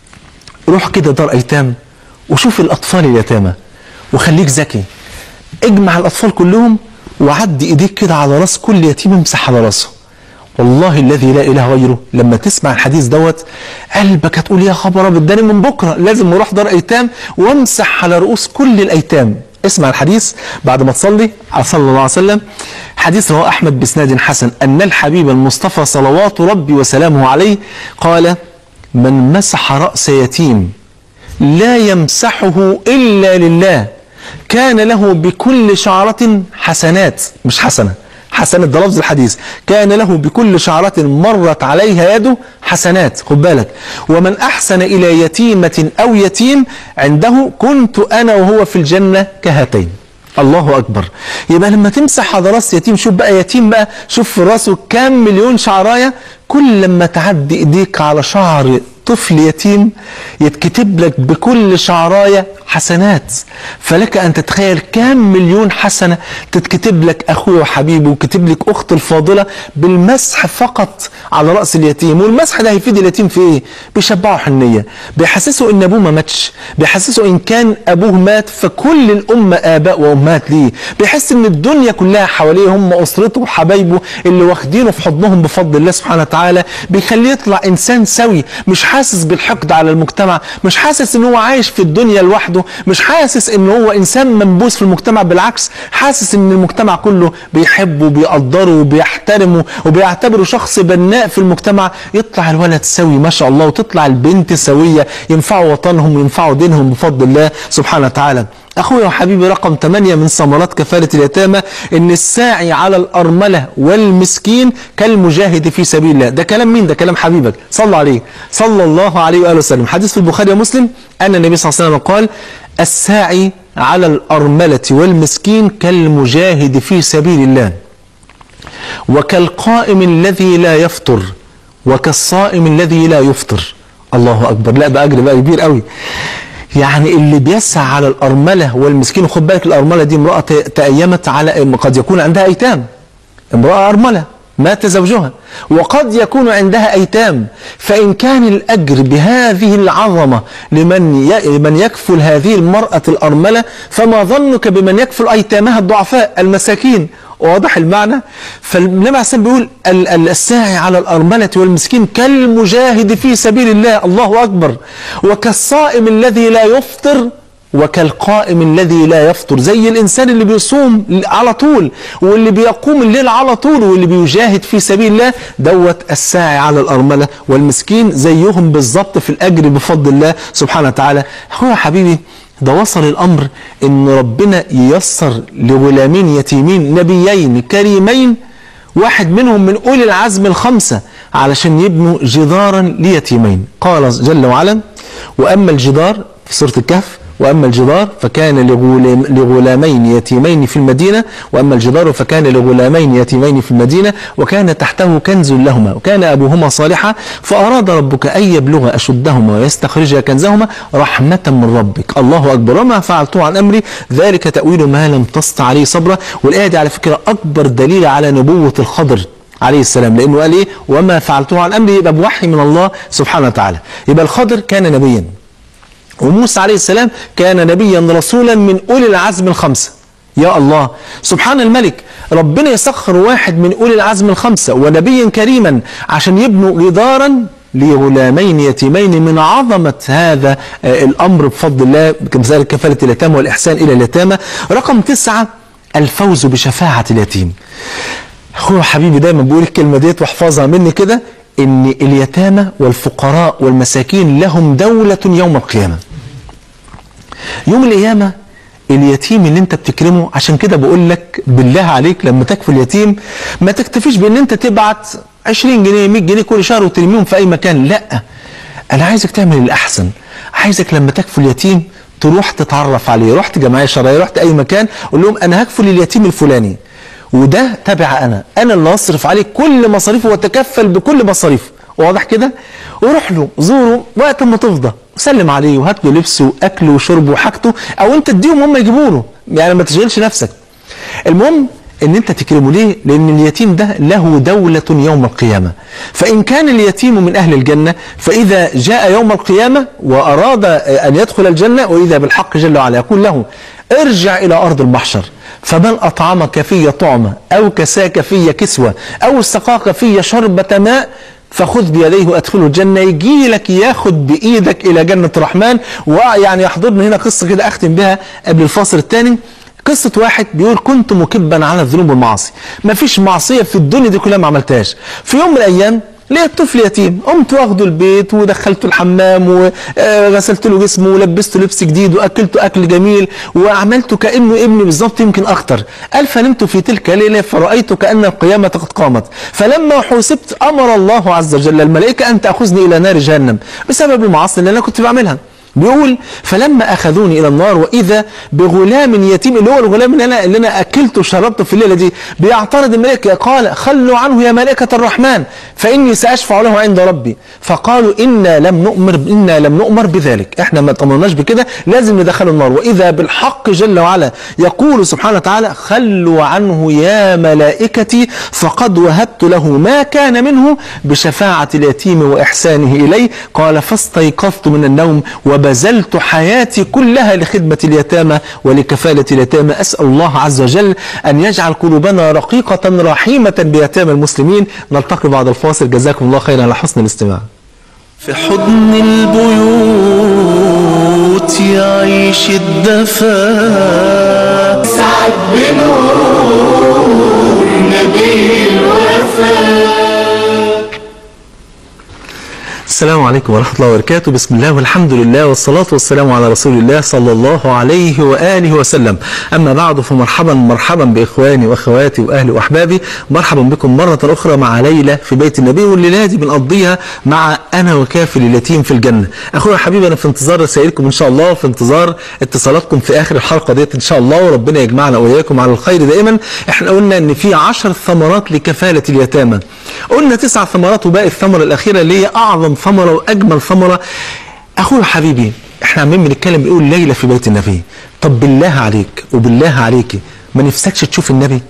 روح كده دار أيتام وشوف الأطفال اليتامى وخليك ذكي، اجمع الأطفال كلهم وعدي إيديك كده على رأس كل يتيم، امسح على رأسه. والله الذي لا إله غيره لما تسمع الحديث دوت قلبك هتقول يا خبر أبيض، ده من بكرة لازم نروح دار أيتام وامسح على رؤوس كل الأيتام. اسمع الحديث بعد ما تصلي على صلى الله عليه وسلم. حديث رواه أحمد بإسناد حسن أن الحبيب المصطفى صلوات ربي وسلامه عليه قال: من مسح رأس يتيم لا يمسحه إلا لله كان له بكل شعرة حسنات، مش حسنة، حسنات ده لفظ الحديث، كان له بكل شعرة مرت عليها يده حسنات. خد بالك، ومن أحسن إلى يتيمة أو يتيم عنده كنت أنا وهو في الجنة كهاتين. الله أكبر. يبقى لما تمسح على راس يتيم، شوف بقى يتيم بقى، شوف في راسه كام مليون شعراية، كل لما تعدي إيديك على شعر طفل يتيم يتكتب لك بكل شعراية حسنات. فلك أن تتخيل كام مليون حسنة تتكتب لك أخوي وحبيبي وكتب لك أخت الفاضلة بالمسح فقط على رأس اليتيم. والمسح ده هيفيد اليتيم في إيه؟ بيشبعه حنية، بيحسسه إن أبوه ما ماتش، بيحسسه إن كان أبوه مات فكل الأمة آباء وأمهات ليه، بيحس إن الدنيا كلها حواليه هم أسرته وحبايبه اللي واخدينه في حضنهم بفضل الله سبحانه وتعالى. بيخليه يطلع إنسان سوي، مش حاسس بالحقد على المجتمع، مش حاسس إن هو عايش في الدنيا لوحده، مش حاسس إن هو إنسان منبوذ في المجتمع، بالعكس حاسس إن المجتمع كله بيحبه وبيقدره وبيحترمه وبيعتبره شخص بناء في المجتمع. يطلع الولد سوي ما شاء الله، وتطلع البنت سوية ينفعوا وطنهم وينفعوا دينهم بفضل الله سبحانه وتعالى. أخويا وحبيبي، رقم ثمانية من ثمرات كفالة اليتامى إن الساعي على الأرملة والمسكين كالمجاهد في سبيل الله. ده كلام مين؟ ده كلام حبيبك صلى عليه صلى الله عليه وآله وسلم. حديث في البخاري ومسلم أن النبي صلى الله عليه وسلم قال: الساعي على الأرملة والمسكين كالمجاهد في سبيل الله وكالقائم الذي لا يفطر وكالصائم الذي لا يفطر. الله أكبر. لا ده أجر بقى كبير قوي. يعني اللي بيسعى على الأرملة والمسكين، خد بالك الأرملة دي امرأة تأيمت على، قد يكون عندها أيتام، امرأة أرملة مات زوجها وقد يكون عندها أيتام، فإن كان الأجر بهذه العظمة لمن لمن يكفل هذه المرأة الأرملة، فما ظنك بمن يكفل أيتامها الضعفاء المساكين؟ واضح المعنى؟ فالنبي عليه الصلاة والسلام بيقول الساعي على الأرملة والمسكين كالمجاهد في سبيل الله، الله أكبر، وكالصائم الذي لا يفطر وكالقائم الذي لا يفطر. زي الإنسان اللي بيصوم على طول واللي بيقوم الليل على طول واللي بيجاهد في سبيل الله، دوت الساعي على الأرملة والمسكين زيهم بالظبط في الأجر بفضل الله سبحانه وتعالى. أخويا حبيبي، ده وصل الأمر إن ربنا ييسر لغلامين يتيمين نبيين كريمين، واحد منهم من أولي العزم الخمسة، علشان يبنوا جدارا ليتيمين. قال جل وعلا: وأما الجدار في سورة الكهف، وأما الجدار فكان لغلام لغلامين يتيمين في المدينة وأما الجدار فكان لغلامين يتيمين في المدينة وكان تحته كنز لهما وكان أبوهما صالحا فأراد ربك أن يبلغ أشدهما ويستخرج كنزهما رحمة من ربك. الله أكبر. وما فعلته عن أمري ذلك تأويل ما لم تسطع عليه صبرا. والآية دي على فكرة أكبر دليل على نبوة الخضر عليه السلام، لأنه قال إيه؟ وما فعلته عن أمري، يبقى بوحي من الله سبحانه وتعالى. يبقى الخضر كان نبيا، وموسى عليه السلام كان نبيا رسولا من أولي العزم الخمسة. يا الله سبحان الملك، ربنا يسخر واحد من أولي العزم الخمسة ونبيا كريما عشان يبنوا جدارا لغلامين يتيمين. من عظمة هذا الأمر بفضل الله كمثال كفالة اليتامى والإحسان إلى اليتامى. رقم تسعة الفوز بشفاعة اليتيم. أخويا حبيبي دايما بقول الكلمة ديت واحفظها مني كده، إن اليتامى والفقراء والمساكين لهم دولة يوم القيامة. يوم القيامة اليتيم اللي انت بتكرمه، عشان كده بقول لك بالله عليك لما تكفل يتيم ما تكتفيش بان انت تبعت عشرين جنيه مية جنيه كل شهر وترميهم في اي مكان، لا، انا عايزك تعمل الاحسن. عايزك لما تكفل يتيم تروح تتعرف عليه، رحت جمعية شرعية، رحت اي مكان، قول لهم انا هكفل اليتيم الفلاني وده تبع انا انا اللي هصرف عليه كل مصاريفه واتكفل بكل مصاريفه. واضح كده؟ وروح له زوره وقت ما تفضى، سلم عليه وهات له لبسه واكله وشربه وحاجته، او انت تديهم هم يجيبوا له، يعني ما تشغلش نفسك. المهم ان انت تكرمه. ليه؟ لان اليتيم ده له دولة يوم القيامة، فان كان اليتيم من اهل الجنة فاذا جاء يوم القيامة واراد ان يدخل الجنة، واذا بالحق جل وعلا يقول له ارجع الى ارض المحشر، فمن اطعمك في طعمة او كساك في كسوة او سقاك في شربة ماء فخذ بيديه وادخله الجنة. يجي لك ياخد بايدك الى جنة الرحمن. ويعني يحضرني هنا قصة كده اختم بها قبل الفاصل الثاني. قصة واحد بيقول كنت مكبا على الذنوب والمعاصي، ما فيش معصية في الدنيا دي كلها ما عملتهاش. في يوم من الأيام لقيت طفل يتيم، قمت واخده البيت ودخلته الحمام وغسلت له جسمه ولبسته لبس جديد واكلته اكل جميل وعملته كانه ابني بالظبط يمكن اكتر. قال فنمت في تلك الليله فرايت كان القيامه قد قامت، فلما حوسبت امر الله عز وجل الملائكه ان تاخذني الى نار جهنم بسبب المعاصي اللي انا كنت بعملها. بيقول فلما اخذوني الى النار واذا بغلام يتيم، اللي هو الغلام اللي انا اللي انا اكلته وشربته في الليله دي، بيعترض الملائكه قال خلوا عنه يا ملائكه الرحمن فاني ساشفع له عند ربي. فقالوا انا لم نؤمر انا لم نؤمر بذلك، احنا ما طمناش بكده، لازم ندخله النار. واذا بالحق جل وعلا يقول سبحانه وتعالى خلوا عنه يا ملائكتي فقد وهبت له ما كان منه بشفاعه اليتيم واحسانه اليه. قال فاستيقظت من النوم وبذلت حياتي كلها لخدمة اليتامى ولكفالة اليتامى. أسأل الله عز وجل أن يجعل قلوبنا رقيقة رحيمة بيتامى المسلمين. نلتقي بعد الفاصل، جزاكم الله خيرا على حسن الاستماع. في حضن البيوت يعيش الدفا، سعد بنور نبي الوفا. السلام عليكم ورحمة الله وبركاته. بسم الله والحمد لله والصلاة والسلام على رسول الله صلى الله عليه وآله وسلم. أما بعد فمرحبا مرحبا بإخواني وأخواتي وأهلي وأحبابي، مرحبا بكم مرة أخرى مع ليلة في بيت النبي، والليلة دي بنقضيها مع أنا وكافل اليتيم في الجنة. أخويا حبيبي أنا في انتظار رسائلكم إن شاء الله، في انتظار اتصالاتكم في آخر الحلقة ديت إن شاء الله، وربنا يجمعنا وإياكم على الخير دائما. إحنا قلنا إن في عشر ثمرات لكفالة اليتامى، قلنا تسع ثمرات وباقي الثمرة الأخيرة اللي هي أعظم ثمرة وأجمل ثمرة. أخويا حبيبي احنا عمالين بنتكلم بنقول ليلة في بيت النبي، طب بالله عليك وبالله عليكي ما نفسكش تشوف النبي؟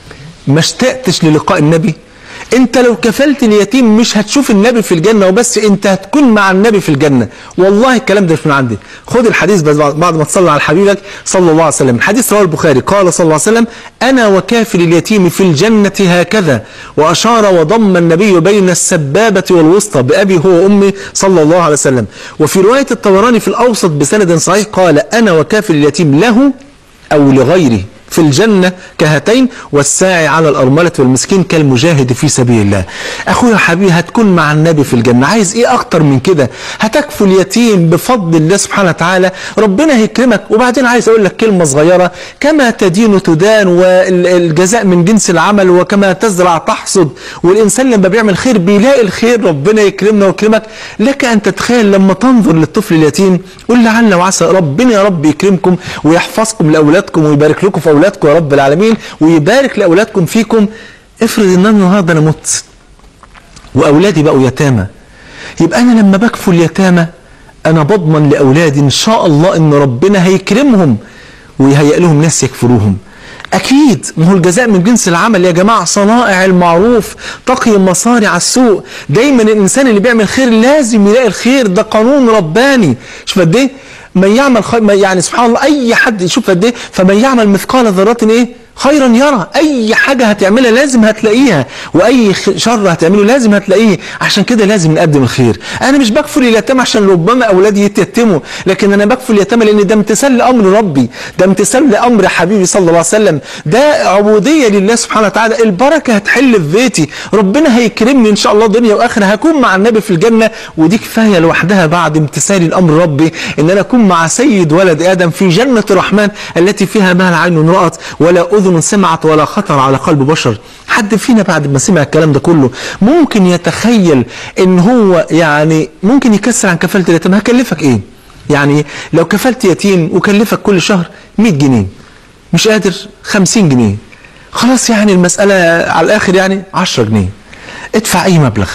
ما اشتقتش للقاء النبي؟ انت لو كفلت اليتيم مش هتشوف النبي في الجنة وبس، انت هتكون مع النبي في الجنة. والله الكلام ده مش من عندي، خد الحديث بس بعد ما تصلي على حبيبك صلى الله عليه وسلم. حديث رواه البخاري، قال صلى الله عليه وسلم انا وكافل اليتيم في الجنة هكذا، واشار وضم النبي بين السبابة والوسطى بأبي هو وأمي صلى الله عليه وسلم. وفي رواية الطبراني في الأوسط بسند صحيح قال انا وكافل اليتيم له او لغيره في الجنة كهاتين، والساعي على الأرملة والمسكين كالمجاهد في سبيل الله. أخويا حبيبي هتكون مع النبي في الجنة، عايز إيه أكتر من كده؟ هتكفل اليتيم بفضل الله سبحانه وتعالى، ربنا هيكرمك. وبعدين عايز أقول لك كلمة صغيرة، كما تدين تدان، والجزاء من جنس العمل، وكما تزرع تحصد. والإنسان لما بيعمل خير بيلاقي الخير، ربنا يكرمنا ويكرمك. لك أن تتخيل لما تنظر للطفل اليتيم قل لعل وعسى ربنا يا رب يكرمكم ويحفظكم لأولادكم ويبارك لكم في أولادكم يا رب العالمين، ويبارك لأولادكم فيكم. افرض ان انا النهارده انا مت واولادي بقوا يتامى، يبقى انا لما بكفل اليتامى انا بضمن لاولادي ان شاء الله ان ربنا هيكرمهم ويهيئ لهم ناس يكفلوهم. اكيد، ما هو الجزاء من جنس العمل يا جماعه. صنائع المعروف تقي مصارع السوء. دايما الانسان اللي بيعمل خير لازم يلاقي الخير، ده قانون رباني. شوف قد ايه من يعمل خير، يعني سبحان الله اي حد يشوف قد ايه، فمن يعمل مثقال ذره ايه خيرا يرى. اي حاجه هتعملها لازم هتلاقيها، واي شر هتعمله لازم هتلاقيه. عشان كده لازم نقدم الخير. انا مش بكفل اليتامى عشان ربما اولادي يتيتموا، لكن انا بكفل اليتامى لان ده امتثال لامر ربي، ده امتثال لامر حبيبي صلى الله عليه وسلم، ده عبوديه لله سبحانه وتعالى. البركه هتحل في بيتي، ربنا هيكرمني ان شاء الله دنيا واخره، هكون مع النبي في الجنه. ودي كفايه لوحدها بعد امتثالي لامر ربي ان انا اكون مع سيد ولد ادم في جنه الرحمن التي فيها ما لا عين رات ولا اذن سمعت ولا خطر على قلب بشر. حد فينا بعد ما سمع الكلام ده كله ممكن يتخيل ان هو يعني ممكن يكسر عن كفالة اليتيم؟ هكلفك ايه؟ يعني لو كفلت يتيم وكلفك كل شهر مية جنيه، مش قادر خمسين جنيه، خلاص يعني المسألة على الاخر يعني عشرة جنيه، ادفع اي مبلغ.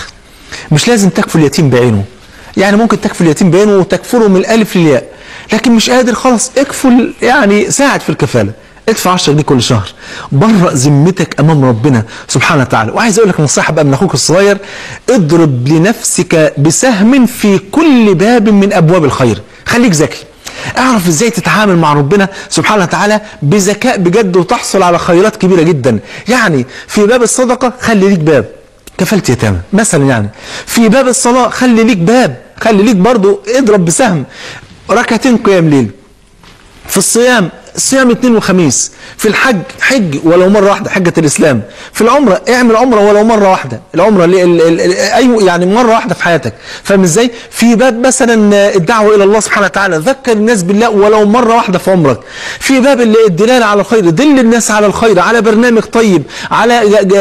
مش لازم تكفل اليتيم بعينه، يعني ممكن تكفل اليتيم بعينه وتكفله من الالف للياء، لكن مش قادر خلاص اكفل، يعني ساعد في الكفاله، ادفع عشرة جنيه كل شهر، برأ ذمتك امام ربنا سبحانه وتعالى. وعايز اقول لك نصيحه بقى من اخوك الصغير، اضرب لنفسك بسهم في كل باب من ابواب الخير، خليك ذكي، اعرف ازاي تتعامل مع ربنا سبحانه وتعالى بذكاء بجد وتحصل على خيرات كبيره جدا. يعني في باب الصدقه خلي ليك باب كفالة يتامى مثلا، يعني في باب الصلاه خلي ليك باب، خلي ليك برضو اضرب بسهم ركعتين قيام ليل. في الصيام صيام اثنين وخميس. في الحج حج ولو مره واحده، حجه الاسلام. في العمره اعمل عمره ولو مره واحده، العمره ايوه يعني مره واحده في حياتك، فاهم ازاي؟ في باب مثلا الدعوه الى الله سبحانه وتعالى، ذكر الناس بالله ولو مره واحده في عمرك. في باب الدلاله على الخير، دل الناس على الخير، على برنامج طيب، على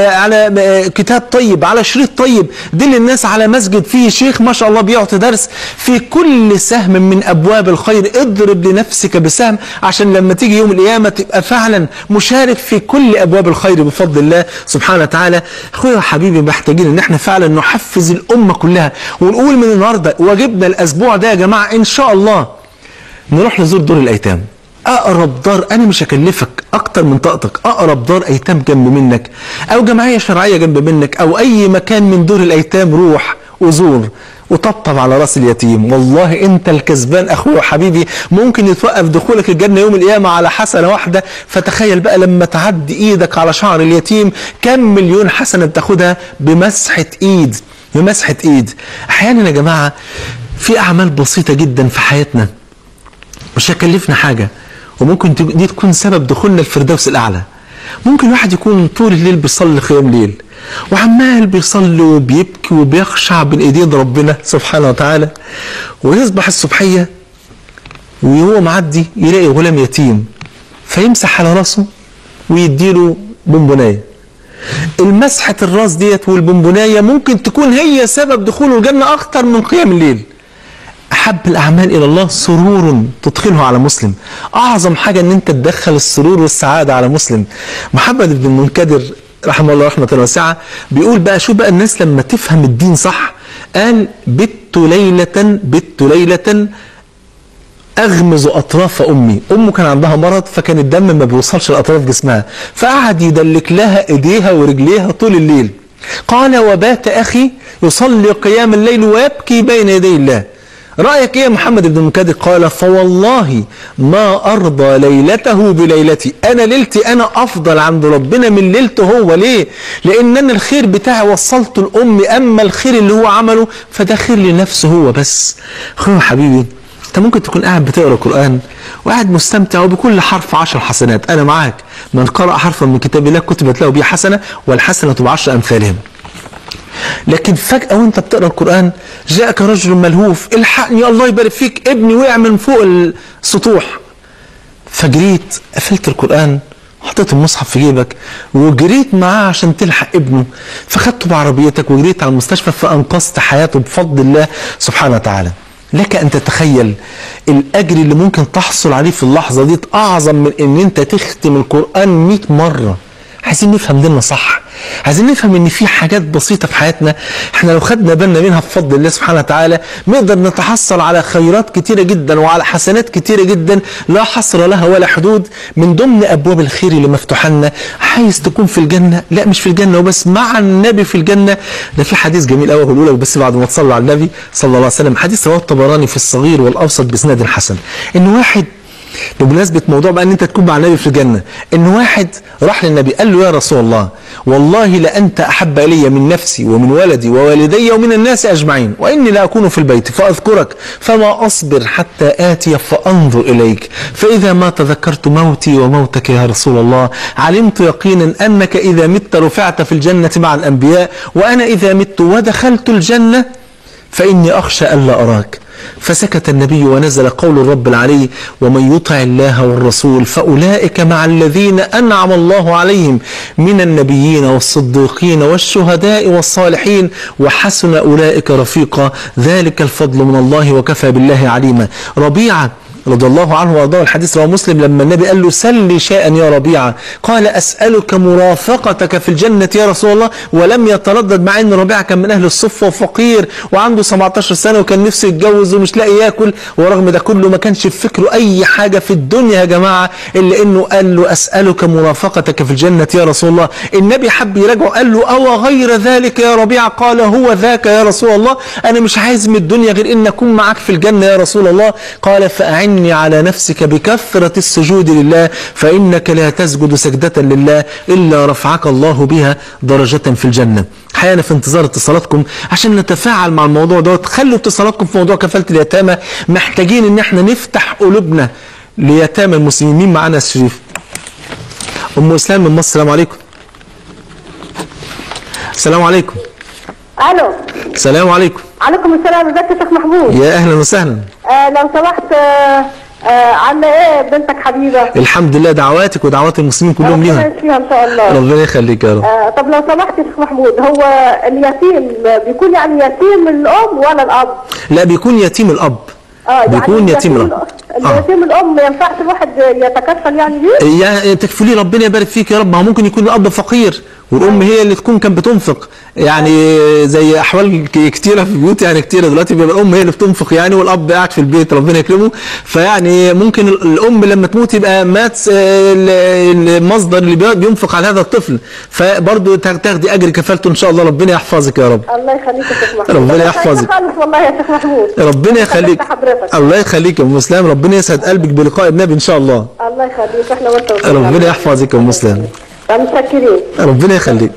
على كتاب طيب، على شريط طيب، دل الناس على مسجد فيه شيخ ما شاء الله بيعطي درس. في كل سهم من ابواب الخير اضرب لنفسك بسهم، عشان لما تيجي يوم القيامة تبقى فعلا مشارك في كل أبواب الخير بفضل الله سبحانه وتعالى. أخويا وحبيبي محتاجين إن احنا فعلا نحفز الأمة كلها، ونقول من النهاردة واجبنا الأسبوع ده يا جماعة إن شاء الله نروح نزور دور الأيتام. أقرب دار، أنا مش هكلفك أكتر من طاقتك، أقرب دار أيتام جنب منك أو جمعية شرعية جنب منك أو أي مكان من دور الأيتام، روح وزور وطبطب على راس اليتيم. والله انت الكسبان اخويا وحبيبي. ممكن يتوقف دخولك الجنه يوم القيامه على حسنه واحده، فتخيل بقى لما تعدي ايدك على شعر اليتيم كم مليون حسنه بتاخدها بمسحه ايد، بمسحه ايد. احيانا يا جماعه في اعمال بسيطه جدا في حياتنا مش هتكلفنا حاجه، وممكن دي تكون سبب دخولنا الفردوس الاعلى. ممكن واحد يكون طول الليل بيصلي قيام ليل، وعمال بيصلي وبيبكي وبيخشع بين ايدين ربنا سبحانه وتعالى، ويصبح الصبحيه وهو معدي يلاقي غلام يتيم، فيمسح على راسه ويديله بونبونايه. المسحه الراس ديت والبونبونايه ممكن تكون هي سبب دخوله الجنه اكتر من قيام الليل. أحب الأعمال إلى الله سرور تدخله على مسلم. أعظم حاجة أن أنت تدخل السرور والسعادة على مسلم. محمد بن المنكدر رحمه الله رحمة واسعة بيقول بقى شو بقى الناس لما تفهم الدين صح، قال بت ليلة بت ليلة أغمز أطراف أمي. أمه كان عندها مرض فكان الدم ما بيوصلش لأطراف جسمها، فقعد يدلك لها إيديها ورجليها طول الليل. قال وبات أخي يصلي قيام الليل ويبكي بين يدي الله. رأيك ايه يا محمد بن المنكدر؟ قال فوالله ما أرضى ليلته بليلتي، أنا ليلتي أنا أفضل عند ربنا من ليلته هو. ليه؟ لأن أنا الخير بتاعي وصلته لأمي، أما الخير اللي هو عمله فده خير لنفسه هو بس. أخويا حبيبي أنت ممكن تكون قاعد بتقرأ القرآن وقاعد مستمتع وبكل حرف عشر حسنات، أنا معاك، من قرأ حرفا من كتاب الله كتبت له به حسنة والحسنة بعشر أمثالهم. لكن فجأة وانت بتقرأ القرآن جاءك رجل ملهوف، الحقني الله يبارك فيك ابني وقع من فوق السطوح، فجريت قفلت القرآن حطيت المصحف في جيبك وجريت معاه عشان تلحق ابنه، فخدته بعربيتك وجريت على المستشفى فأنقذت حياته بفضل الله سبحانه وتعالى. لك أن تتخيل الأجر اللي ممكن تحصل عليه في اللحظة دي أعظم من أن أنت تختم القرآن مئة مرة. عايزين نفهم ديننا صح، عايزين نفهم ان في حاجات بسيطه في حياتنا احنا لو خدنا بالنا منها بفضل الله سبحانه وتعالى نقدر نتحصل على خيرات كتيره جدا وعلى حسنات كتيره جدا لا حصر لها ولا حدود. من ضمن ابواب الخير اللي مفتوحه لنا، عايز تكون في الجنه، لا مش في الجنه وبس، مع النبي في الجنه. ده في حديث جميل قوي هقوله لك بس بعد ما تصلوا على النبي صلى الله عليه وسلم، حديث رواه الطبراني في الصغير والاوسط باسناد حسن. ان واحد بمناسبة موضوع بقى ان انت تكون مع النبي في الجنة، ان واحد راح للنبي قال له يا رسول الله والله لأنت أحب إلي من نفسي ومن ولدي ووالدي ومن الناس أجمعين، وإني لا أكون في البيت فأذكرك فما أصبر حتى آتي فأنظر إليك، فإذا ما تذكرت موتي وموتك يا رسول الله علمت يقينا أنك إذا مت رفعت في الجنة مع الأنبياء، وأنا إذا مت ودخلت الجنة فإني أخشى ألا أراك. فسكت النبي ونزل قول الرب العلي ومن يطع الله والرسول فأولئك مع الذين أنعم الله عليهم من النبيين والصديقين والشهداء والصالحين وحسن أولئك رفيقا ذلك الفضل من الله وكفى بالله عليما. ربيعة رضي الله عنه وارضاه، الحديث رواه مسلم، لما النبي قال له سل شيئا يا ربيعه، قال اسالك مرافقتك في الجنه يا رسول الله، ولم يتردد، مع ان ربيعه كان من اهل الصفه وفقير وعنده سبعتاشر سنه وكان نفسه يتجوز ومش لاقي ياكل، ورغم ده كله ما كانش في فكره اي حاجه في الدنيا يا جماعه الا انه قال له اسالك مرافقتك في الجنه يا رسول الله. النبي حب يراجعه قال له او غير ذلك يا ربيعه؟ قال هو ذاك يا رسول الله، انا مش عايز من الدنيا غير ان اكون معاك في الجنه يا رسول الله. قال فاعني على نفسك بكثره السجود لله، فانك لا تسجد سجده لله الا رفعك الله بها درجه في الجنه. حقيقة في انتظار اتصالاتكم عشان نتفاعل مع الموضوع دوت. خلوا اتصالاتكم في موضوع كفاله اليتامى، محتاجين ان احنا نفتح قلوبنا ليتامى المسلمين. مين معانا يا شريف؟ ام اسلام من مصر. السلام عليكم. السلام عليكم. الو. السلام عليكم. عليكم السلام، ازيك يا شيخ محمود؟ يا اهلا وسهلا. آه لو سمحت، آه آه عامله ايه بنتك حبيبه؟ الحمد لله، دعواتك ودعوات المسلمين كلهم ليها. ربنا يشفيها ان شاء الله. ربنا يخليك يا رب. آه طب لو سمحت يا شيخ محمود، هو اليتيم بيكون يعني يتيم الام ولا الاب؟ لا، بيكون يتيم الاب. اه بيكون يعني يتيم الاب. اليتيم الام ما ينفعش الواحد يتكفل يعني بيه؟ يا تكفليه، ربنا يبارك فيك يا رب. ما هو ممكن يكون الاب فقير والام هي اللي تكون كانت بتنفق، يعني زي احوال كتيره في البيوت، يعني كتيره دلوقتي بيبقى الام هي اللي بتنفق يعني والاب قاعد في البيت ربنا يكرمه. فيعني ممكن الام لما تموت يبقى مات المصدر اللي بينفق على هذا الطفل، فبرضه تاخدي اجر كفالته ان شاء الله. ربنا يحفظك يا رب. الله يخليك يا شيخ محمود. ربنا يحفظك. خالص والله يا شيخ محمود. ربنا يخليك. الله يخليك يا ام اسلام، ربنا يسعد قلبك بلقاء النبي ان شاء الله. الله يخليك، احنا وانت. ربنا يحفظك يا ام اسلام. متشكرين. ربنا يخليك.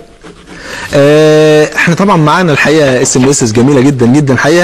آه احنا طبعا معانا الحقيقه اس ام اس جميله جدا جدا الحقيقه.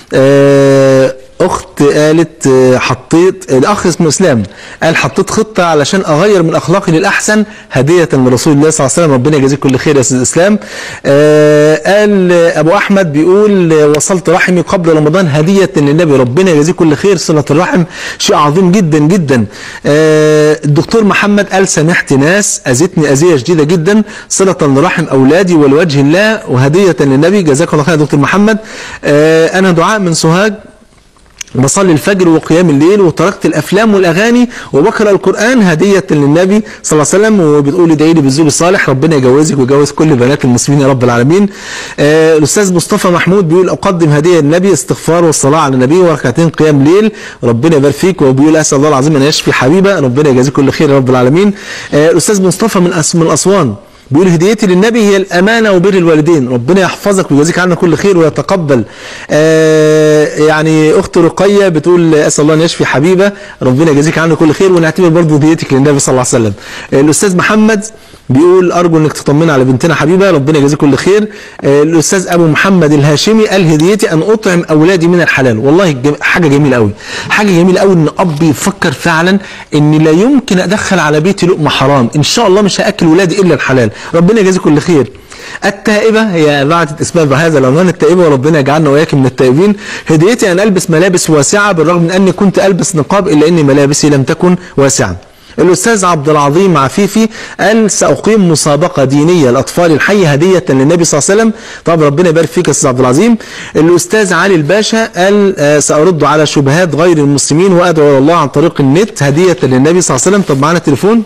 آه اخت قالت آه حطيت، الاخ اسمه اسلام قال حطيت خطه علشان اغير من اخلاقي للاحسن هديه لرسول الله صلى الله عليه وسلم. ربنا يجازيك كل خير يا استاذ اسلام. آه قال ابو احمد بيقول وصلت رحمي قبل رمضان هديه للنبي. ربنا يجازيك كل خير. صله الرحم شيء عظيم جدا جدا. آه الدكتور محمد قال سامحت ناس اذتني اذيه شديده جدا صله لرحم اولادي ولوجه الله وهديه للنبي. جزاك الله خير يا دكتور محمد. آه انا دعاء من سوهاج، بصلي الفجر وقيام الليل وتركت الافلام والاغاني وبقرا القران هديه للنبي صلى الله عليه وسلم. وبتقول ادعي لي بالزوج الصالح، ربنا يجوزك ويجوز كل بنات المسلمين يا رب العالمين. آه الاستاذ مصطفى محمود بيقول اقدم هديه للنبي استغفار والصلاه على النبي وركعتين قيام ليل، ربنا يبارك فيك. وبيقول اسال الله العظيم ان يشفي حبيبه، ربنا يجازيك كل خير يا رب العالمين. آه الاستاذ مصطفى من أس من اسوان بيقول هديتي للنبي هي الامانه وبر الوالدين، ربنا يحفظك ويجازيك عنا كل خير ويتقبل. آه يعني اخت رقيه بتقول اسال الله ان يشفي حبيبه، ربنا يجازيك عنا كل خير ونعتبر برضه هديتك للنبي صلى الله عليه وسلم. آه الاستاذ محمد بيقول ارجو انك تطمن على بنتنا حبيبه، ربنا يجازيك كل خير. آه الاستاذ ابو محمد الهاشمي قال هديتي ان اطعم اولادي من الحلال. والله حاجه جميله قوي، حاجه جميله قوي ان اب يفكر فعلا ان لا يمكن ادخل على بيتي لقمه حرام، ان شاء الله مش هاكل ولادي الا الحلال، ربنا يجازيك كل خير. التائبه هي بعتت اسمها بهذا العنوان التائبه، وربنا يجعلنا واياك من التائبين. هديتي ان البس ملابس واسعه بالرغم من اني كنت البس نقاب الا ان ملابسي لم تكن واسعه. الاستاذ عبد العظيم عفيفي قال ساقيم مسابقه دينيه لاطفال الحي هديه للنبي صلى الله عليه وسلم. طب ربنا يبارك فيك يا استاذ عبد العظيم. الاستاذ علي الباشا قال آه سارد على شبهات غير المسلمين وادعو الى الله عن طريق النت هديه للنبي صلى الله عليه وسلم. طب معانا تليفون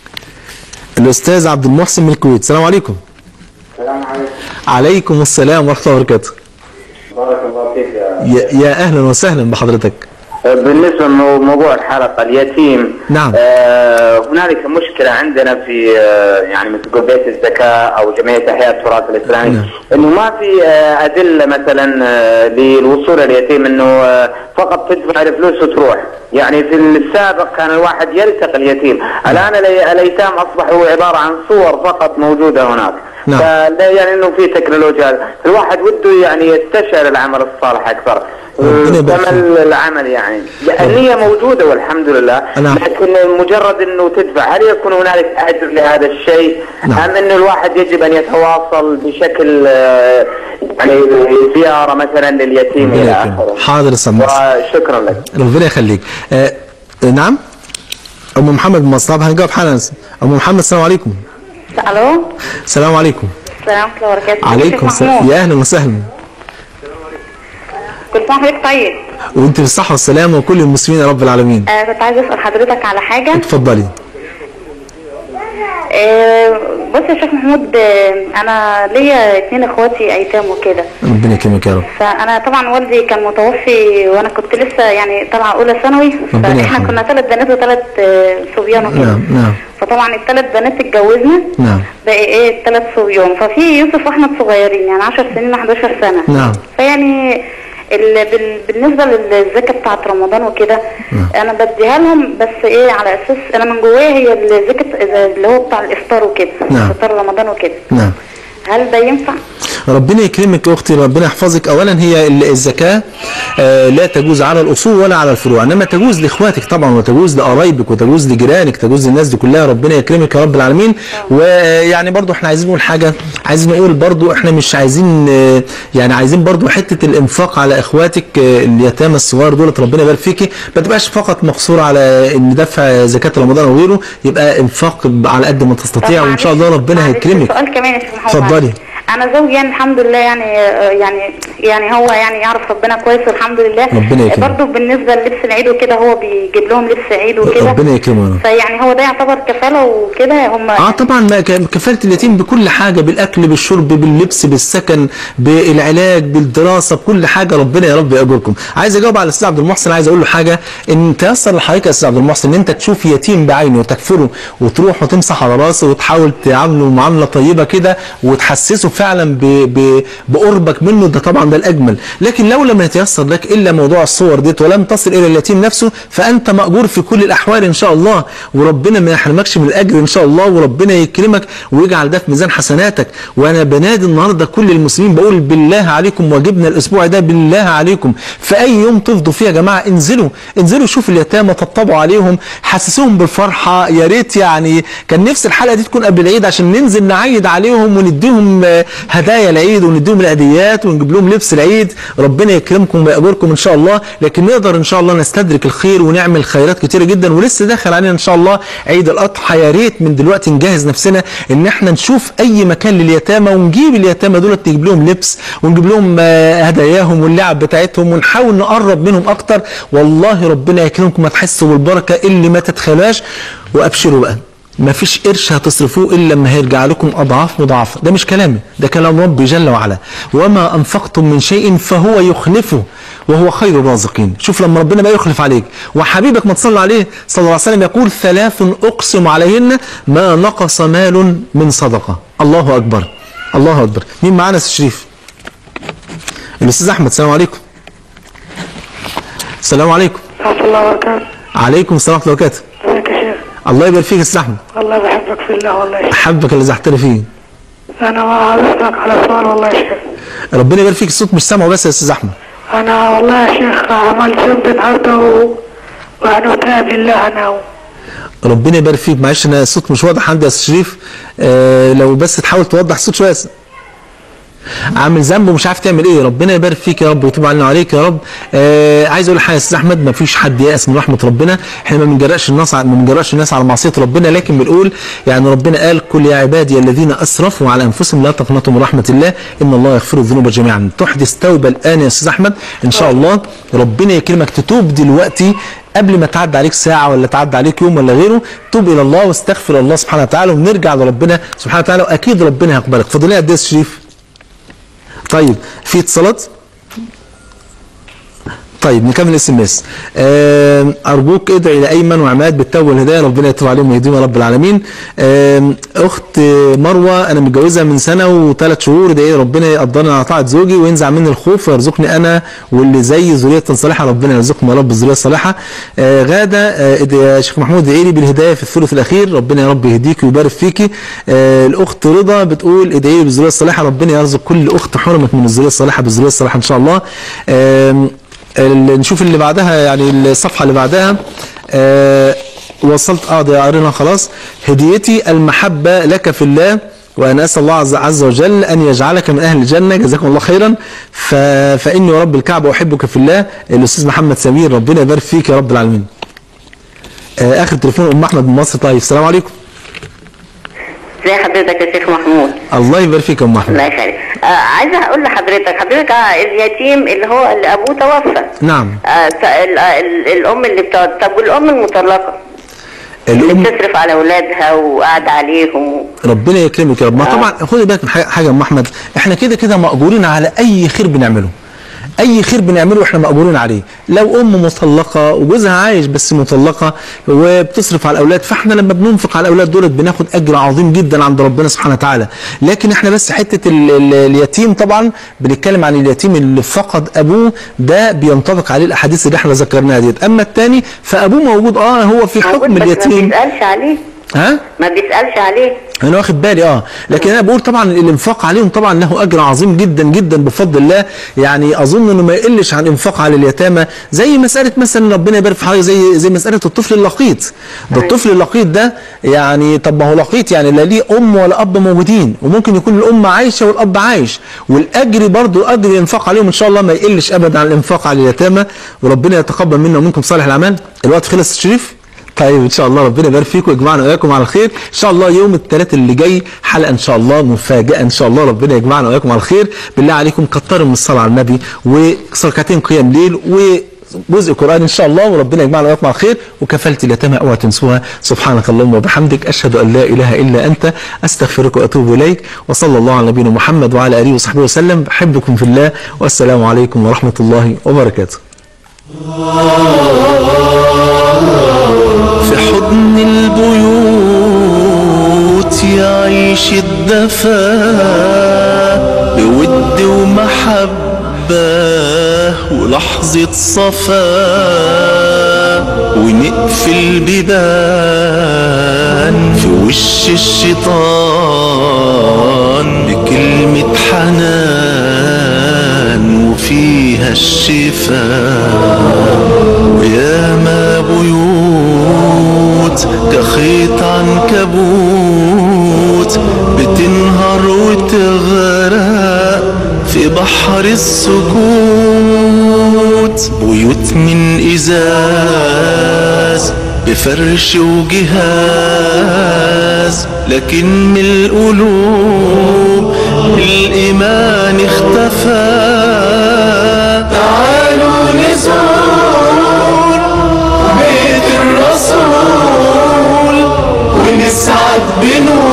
الاستاذ عبد المحسن من الكويت. السلام عليكم. السلام عليكم. عليكم السلام ورحمه الله وبركاته. بارك الله فيك يا, يا اهلا وسهلا بحضرتك. بالنسبه لموضوع الحلقه اليتيم، نعم. آه هنالك مشكله عندنا في آه يعني مثل بيت الزكاه او جمعيه احياء التراث الاسلامي، نعم. انه ما في آه ادله مثلا آه للوصول اليتيم انه آه فقط تدفع الفلوس وتروح. يعني في السابق كان الواحد يلتقي اليتيم، الان الايتام اصبحوا عباره عن صور فقط موجوده هناك. نعم. يعني انه في تكنولوجيا، الواحد وده يعني يستشعر العمل الصالح اكثر. ثمن العمل يعني النية موجودة والحمد لله، نعم. لكن مجرد انه تدفع، هل يكون هنالك اجر لهذا الشيء؟ نعم. ام ان الواحد يجب ان يتواصل بشكل يعني زيارة مثلا لليتيم الى اخره؟ حاضر سمس. شكرا لك. ربنا يخليك. آه نعم. ام محمد من مصر، هنجاوب حالا. ام محمد السلام عليكم. الو. السلام عليكم. السلام ورحمة الله وبركاته. عليكم السلام، يا اهلا وسهلا. كل سنه وحضرتك طيب. وانت بالصحه والسلامه وكل المسلمين يا رب العالمين. آه كنت عايزه اسال حضرتك على حاجه. اتفضلي. آه بص يا شيخ محمود، آه انا ليا اتنين اخواتي ايتام وكده. ربنا يكرمك يا رب. فانا طبعا والدي كان متوفي وانا كنت لسه يعني طالعه اولى ثانوي، فاحنا كنا ثلاث بنات وثلاث آه صبيان وكده. نعم نعم. فطبعا الثلاث بنات اتجوزنا. نعم. بقى ايه الثلاث صبيان، ففي يوسف واحمد صغيرين يعني عشر سنين وحداشر سنه. نعم. فيعني بالنسبه للزكاه بتاعت رمضان وكده انا بديها لهم، بس ايه على اساس انا من جوايا هي الزكاه اللي هو بتاع الافطار وكده، نعم. افطار رمضان وكده. نعم. هل ده ينفع؟ ربنا يكرمك يا اختي، ربنا يحفظك. اولا هي الزكاه آه لا تجوز على الاصول ولا على الفروع، انما تجوز لاخواتك طبعا، وتجوز لقرايبك، وتجوز لجيرانك، تجوز للناس دي كلها. ربنا يكرمك يا رب العالمين. ويعني برضو احنا عايزين نقول حاجه، عايزين نقول برضو احنا مش عايزين آه يعني عايزين برضو حته الانفاق على اخواتك آه اليتامى الصغار دولت، ربنا يبارك فيكي، ما تبقاش فقط مقصور على ان دفع زكاه رمضان او غيره، يبقى انفاق على قد ما تستطيع، وان شاء الله ربنا هيكرمك. سؤال كمان يا شيخ محمد. اتفضلي. انا زوجي يعني الحمد لله يعني يعني يعني هو يعني يعرف ربنا كويس والحمد لله. ربنا يكرمه. برضه بالنسبه للبس العيد وكده هو بيجيب لهم لبس عيد وكده. ربنا يكرمه. فيعني هو ده يعتبر كفاله وكده هم. اه طبعا كفاله اليتيم بكل حاجه، بالاكل بالشرب باللبس بالسكن بالعلاج بالدراسه بكل حاجه. ربنا يا رب ياجركم. عايز اجاوب على الاستاذ عبد المحسن، عايز اقول له حاجه، ان تيسر لحضرتك يا استاذ عبد المحسن ان انت تشوف يتيم بعينه وتكفره وتروح وتمسح على راسه وتحاول تعامله معامله طيبه كده وتحسسه فعلا ب بقربك منه، ده طبعا ده الاجمل. لكن لو لم يتيسر لك الا موضوع الصور ديت ولم تصل الى اليتيم نفسه، فانت ماجور في كل الاحوال ان شاء الله، وربنا ما يحرمكش من الاجر ان شاء الله، وربنا يكرمك ويجعل ده في ميزان حسناتك. وانا بنادي النهارده كل المسلمين بقول بالله عليكم، واجبنا الاسبوع ده بالله عليكم في اي يوم تفضوا فيه يا جماعه انزلوا انزلوا شوفوا اليتامى، طبطبوا عليهم، حسسوهم بالفرحه. يا ريت يعني كان نفسي الحلقه دي تكون قبل العيد عشان ننزل نعيد عليهم ونديهم هدايا العيد ونديهم العيديات ونجيب لهم لبس العيد. ربنا يكرمكم ويأجركم ان شاء الله. لكن نقدر ان شاء الله نستدرك الخير ونعمل خيرات كتيره جدا، ولسه داخل علينا ان شاء الله عيد الاضحى. يا ريت من دلوقتي نجهز نفسنا ان احنا نشوف اي مكان لليتامى ونجيب اليتامى دول نجيب لهم لبس ونجيب لهم هداياهم واللعب بتاعتهم ونحاول نقرب منهم اكتر. والله ربنا يكرمكم هتحسوا بالبركه اللي ما تتخيلوهاش. وابشروا بقى، ما فيش قرش هتصرفوه الا لما هيرجع لكم اضعاف مضاعفه. ده مش كلامي، ده كلام ربي جل وعلا. وما انفقتم من شيء فهو يخلفه وهو خير الرازقين. شوف لما ربنا بقى يخلف عليك، وحبيبك ما تصلي عليه صلى الله عليه وسلم يقول ثلاث اقسم عليهن ما نقص مال من صدقه. الله اكبر الله اكبر. مين معانا يا شريف؟ الاستاذ احمد. السلام عليكم. السلام عليكم. ورحمه الله وبركاته. عليكم السلام ورحمه الله وبركاته. ازيك يا شيخ؟ الله يبارك فيك يا استاذ احمد. والله بحبك في الله والله يا شيخ. احبك اللي زحتني فيه. انا عايز اسالك على سؤال والله يا شيخ. ربنا يبارك فيك، الصوت مش سامعه بس يا استاذ احمد. انا والله يا شيخ عملت ذنب النهارده و... وانا تاب لله انا و... ربنا يبارك فيك. معلش انا الصوت مش واضح عندي يا استاذ شريف، آه لو بس تحاول توضح الصوت شويه. عامل ذنب ومش عارف تعمل ايه. ربنا يبارك فيك يا رب ويتوب علينا وعليك يا رب. آه عايز اقول حاجه يا استاذ احمد، ما فيش حد يأس من رحمه ربنا. احنا ما بنجرأش الناس ما بنجرأش الناس على معصيه ربنا، لكن بنقول يعني ربنا قال قل يا عبادي الذين اسرفوا على انفسهم لا تقنطوا من رحمه الله ان الله يغفر الذنوب جميعا. تحدث توبه الان يا استاذ احمد ان شاء الله. ربنا يكرمك تتوب دلوقتي قبل ما تعدي عليك ساعه ولا تعدي عليك يوم ولا غيره. توب الى الله واستغفر الله سبحانه وتعالى ونرجع لربنا سبحانه وتعالى، واكيد ربنا هيقبلك. فاضل لي قد ايه يا استاذ شريف؟ طيب في اتصالات؟ طيب نكمل اس ام اس. ارجوك ادعي لايمن وعماد بالتوبه والهدايه، ربنا يتوب عليهم ويهديهم يا رب العالمين. اخت مروه انا متجوزه من سنه وثلاث شهور، ادعي ربنا يقدرني على طاعه زوجي وينزع مني الخوف ويرزقني انا واللي زي ذريه صالحه، ربنا يرزقكم يا رب الذريه الصالحه. غاده يا شيخ محمود ادعي لي بالهدايه في الثلث الاخير، ربنا يا رب يهديك ويبارك فيكي. الاخت رضا بتقول ادعي لي بالذريه الصالحه، ربنا يرزق كل اخت حرمت من الذريه الصالحه بالذريه الصالحه ان شاء الله. نشوف اللي بعدها، يعني الصفحه اللي بعدها. أه وصلت اه ده قرينا خلاص. هديتي المحبه لك في الله، وانا اسال الله عز وجل ان يجعلك من اهل الجنه، جزاكم الله خيرا. ف... فاني ورب الكعبه احبك في الله. الاستاذ محمد سمير ربنا يبارك فيك يا رب العالمين. أه اخر تليفون ام احمد من مصر. طيب السلام عليكم. ازي حضرتك يا شيخ محمود؟ الله يبارك فيك يا ام احمد. الله يخليك. آه عايزه اقول لحضرتك حضرتك آه اليتيم اللي هو اللي ابوه توفى. نعم. آه ال ال الام اللي بتقعد، طب والام المطلقه اللي بتصرف على اولادها وقاعد عليهم. ربنا يكرمك يا رب. ما آه. طبعا خدي بالك من حاجه يا ام احمد، احنا كده كده مأجورين على اي خير بنعمله. اي خير بنعمله احنا مأجورين عليه. لو ام مطلقه وجوزها عايش بس مطلقه وبتصرف على الاولاد، فاحنا لما بننفق على الاولاد دولت بناخد اجر عظيم جدا عند ربنا سبحانه وتعالى. لكن احنا بس حته ال ال اليتيم طبعا بنتكلم عن اليتيم اللي فقد ابوه، ده بينطبق عليه الاحاديث اللي احنا ذكرناها ديت. اما الثاني فابوه موجود، اه هو في حكم اليتيم. ما بيسالش عليه. ها؟ ما بيسالش عليه. انا واخد بالي اه، لكن انا بقول طبعا الانفاق عليهم طبعا له اجر عظيم جدا جدا بفضل الله. يعني اظن انه ما يقلش عن الانفاق على اليتامى، زي مساله مثلا ربنا يبارك في حاجه زي زي مساله الطفل اللقيط. ده الطفل اللقيط ده يعني طب ما هو لقيط يعني لا ليه ام ولا اب موجودين، وممكن يكون الام عايشه والاب عايش، والاجر برضه اجر الانفاق عليهم ان شاء الله ما يقلش ابدا عن الانفاق على اليتامى. وربنا يتقبل منا ومنكم صالح الاعمال. الوقت خلص الشريف. طيب ان شاء الله ربنا يبارك فيكم ويجمعنا واياكم على الخير. ان شاء الله يوم الثلاث اللي جاي حلقه ان شاء الله مفاجاه ان شاء الله. ربنا يجمعنا واياكم على الخير. بالله عليكم كتروا من الصلاه على النبي وركعتين قيام ليل وجزء قران ان شاء الله، وربنا يجمعنا واياكم على الخير. وكفلت اليتامى اوعى تنسوها. سبحانك اللهم وبحمدك اشهد ان لا اله الا انت استغفرك واتوب اليك. وصلى الله على نبينا محمد وعلى اله وصحبه وسلم. بحبكم في الله والسلام عليكم ورحمه الله وبركاته. في حضن البيوت يعيش الدفا بود ومحبة ولحظة صفا، ونقفل بيبان في وش الشيطان بكلمة حنان وفيها الشفاء. وياما بيوت كخيط عنكبوت بتنهار وتغرق في بحر السكوت. بيوت من إزاز بفرش وجهاز، لكن من القلوب الإيمان اختفى. تعالوا نزور بيت الرسول ونسعد بنور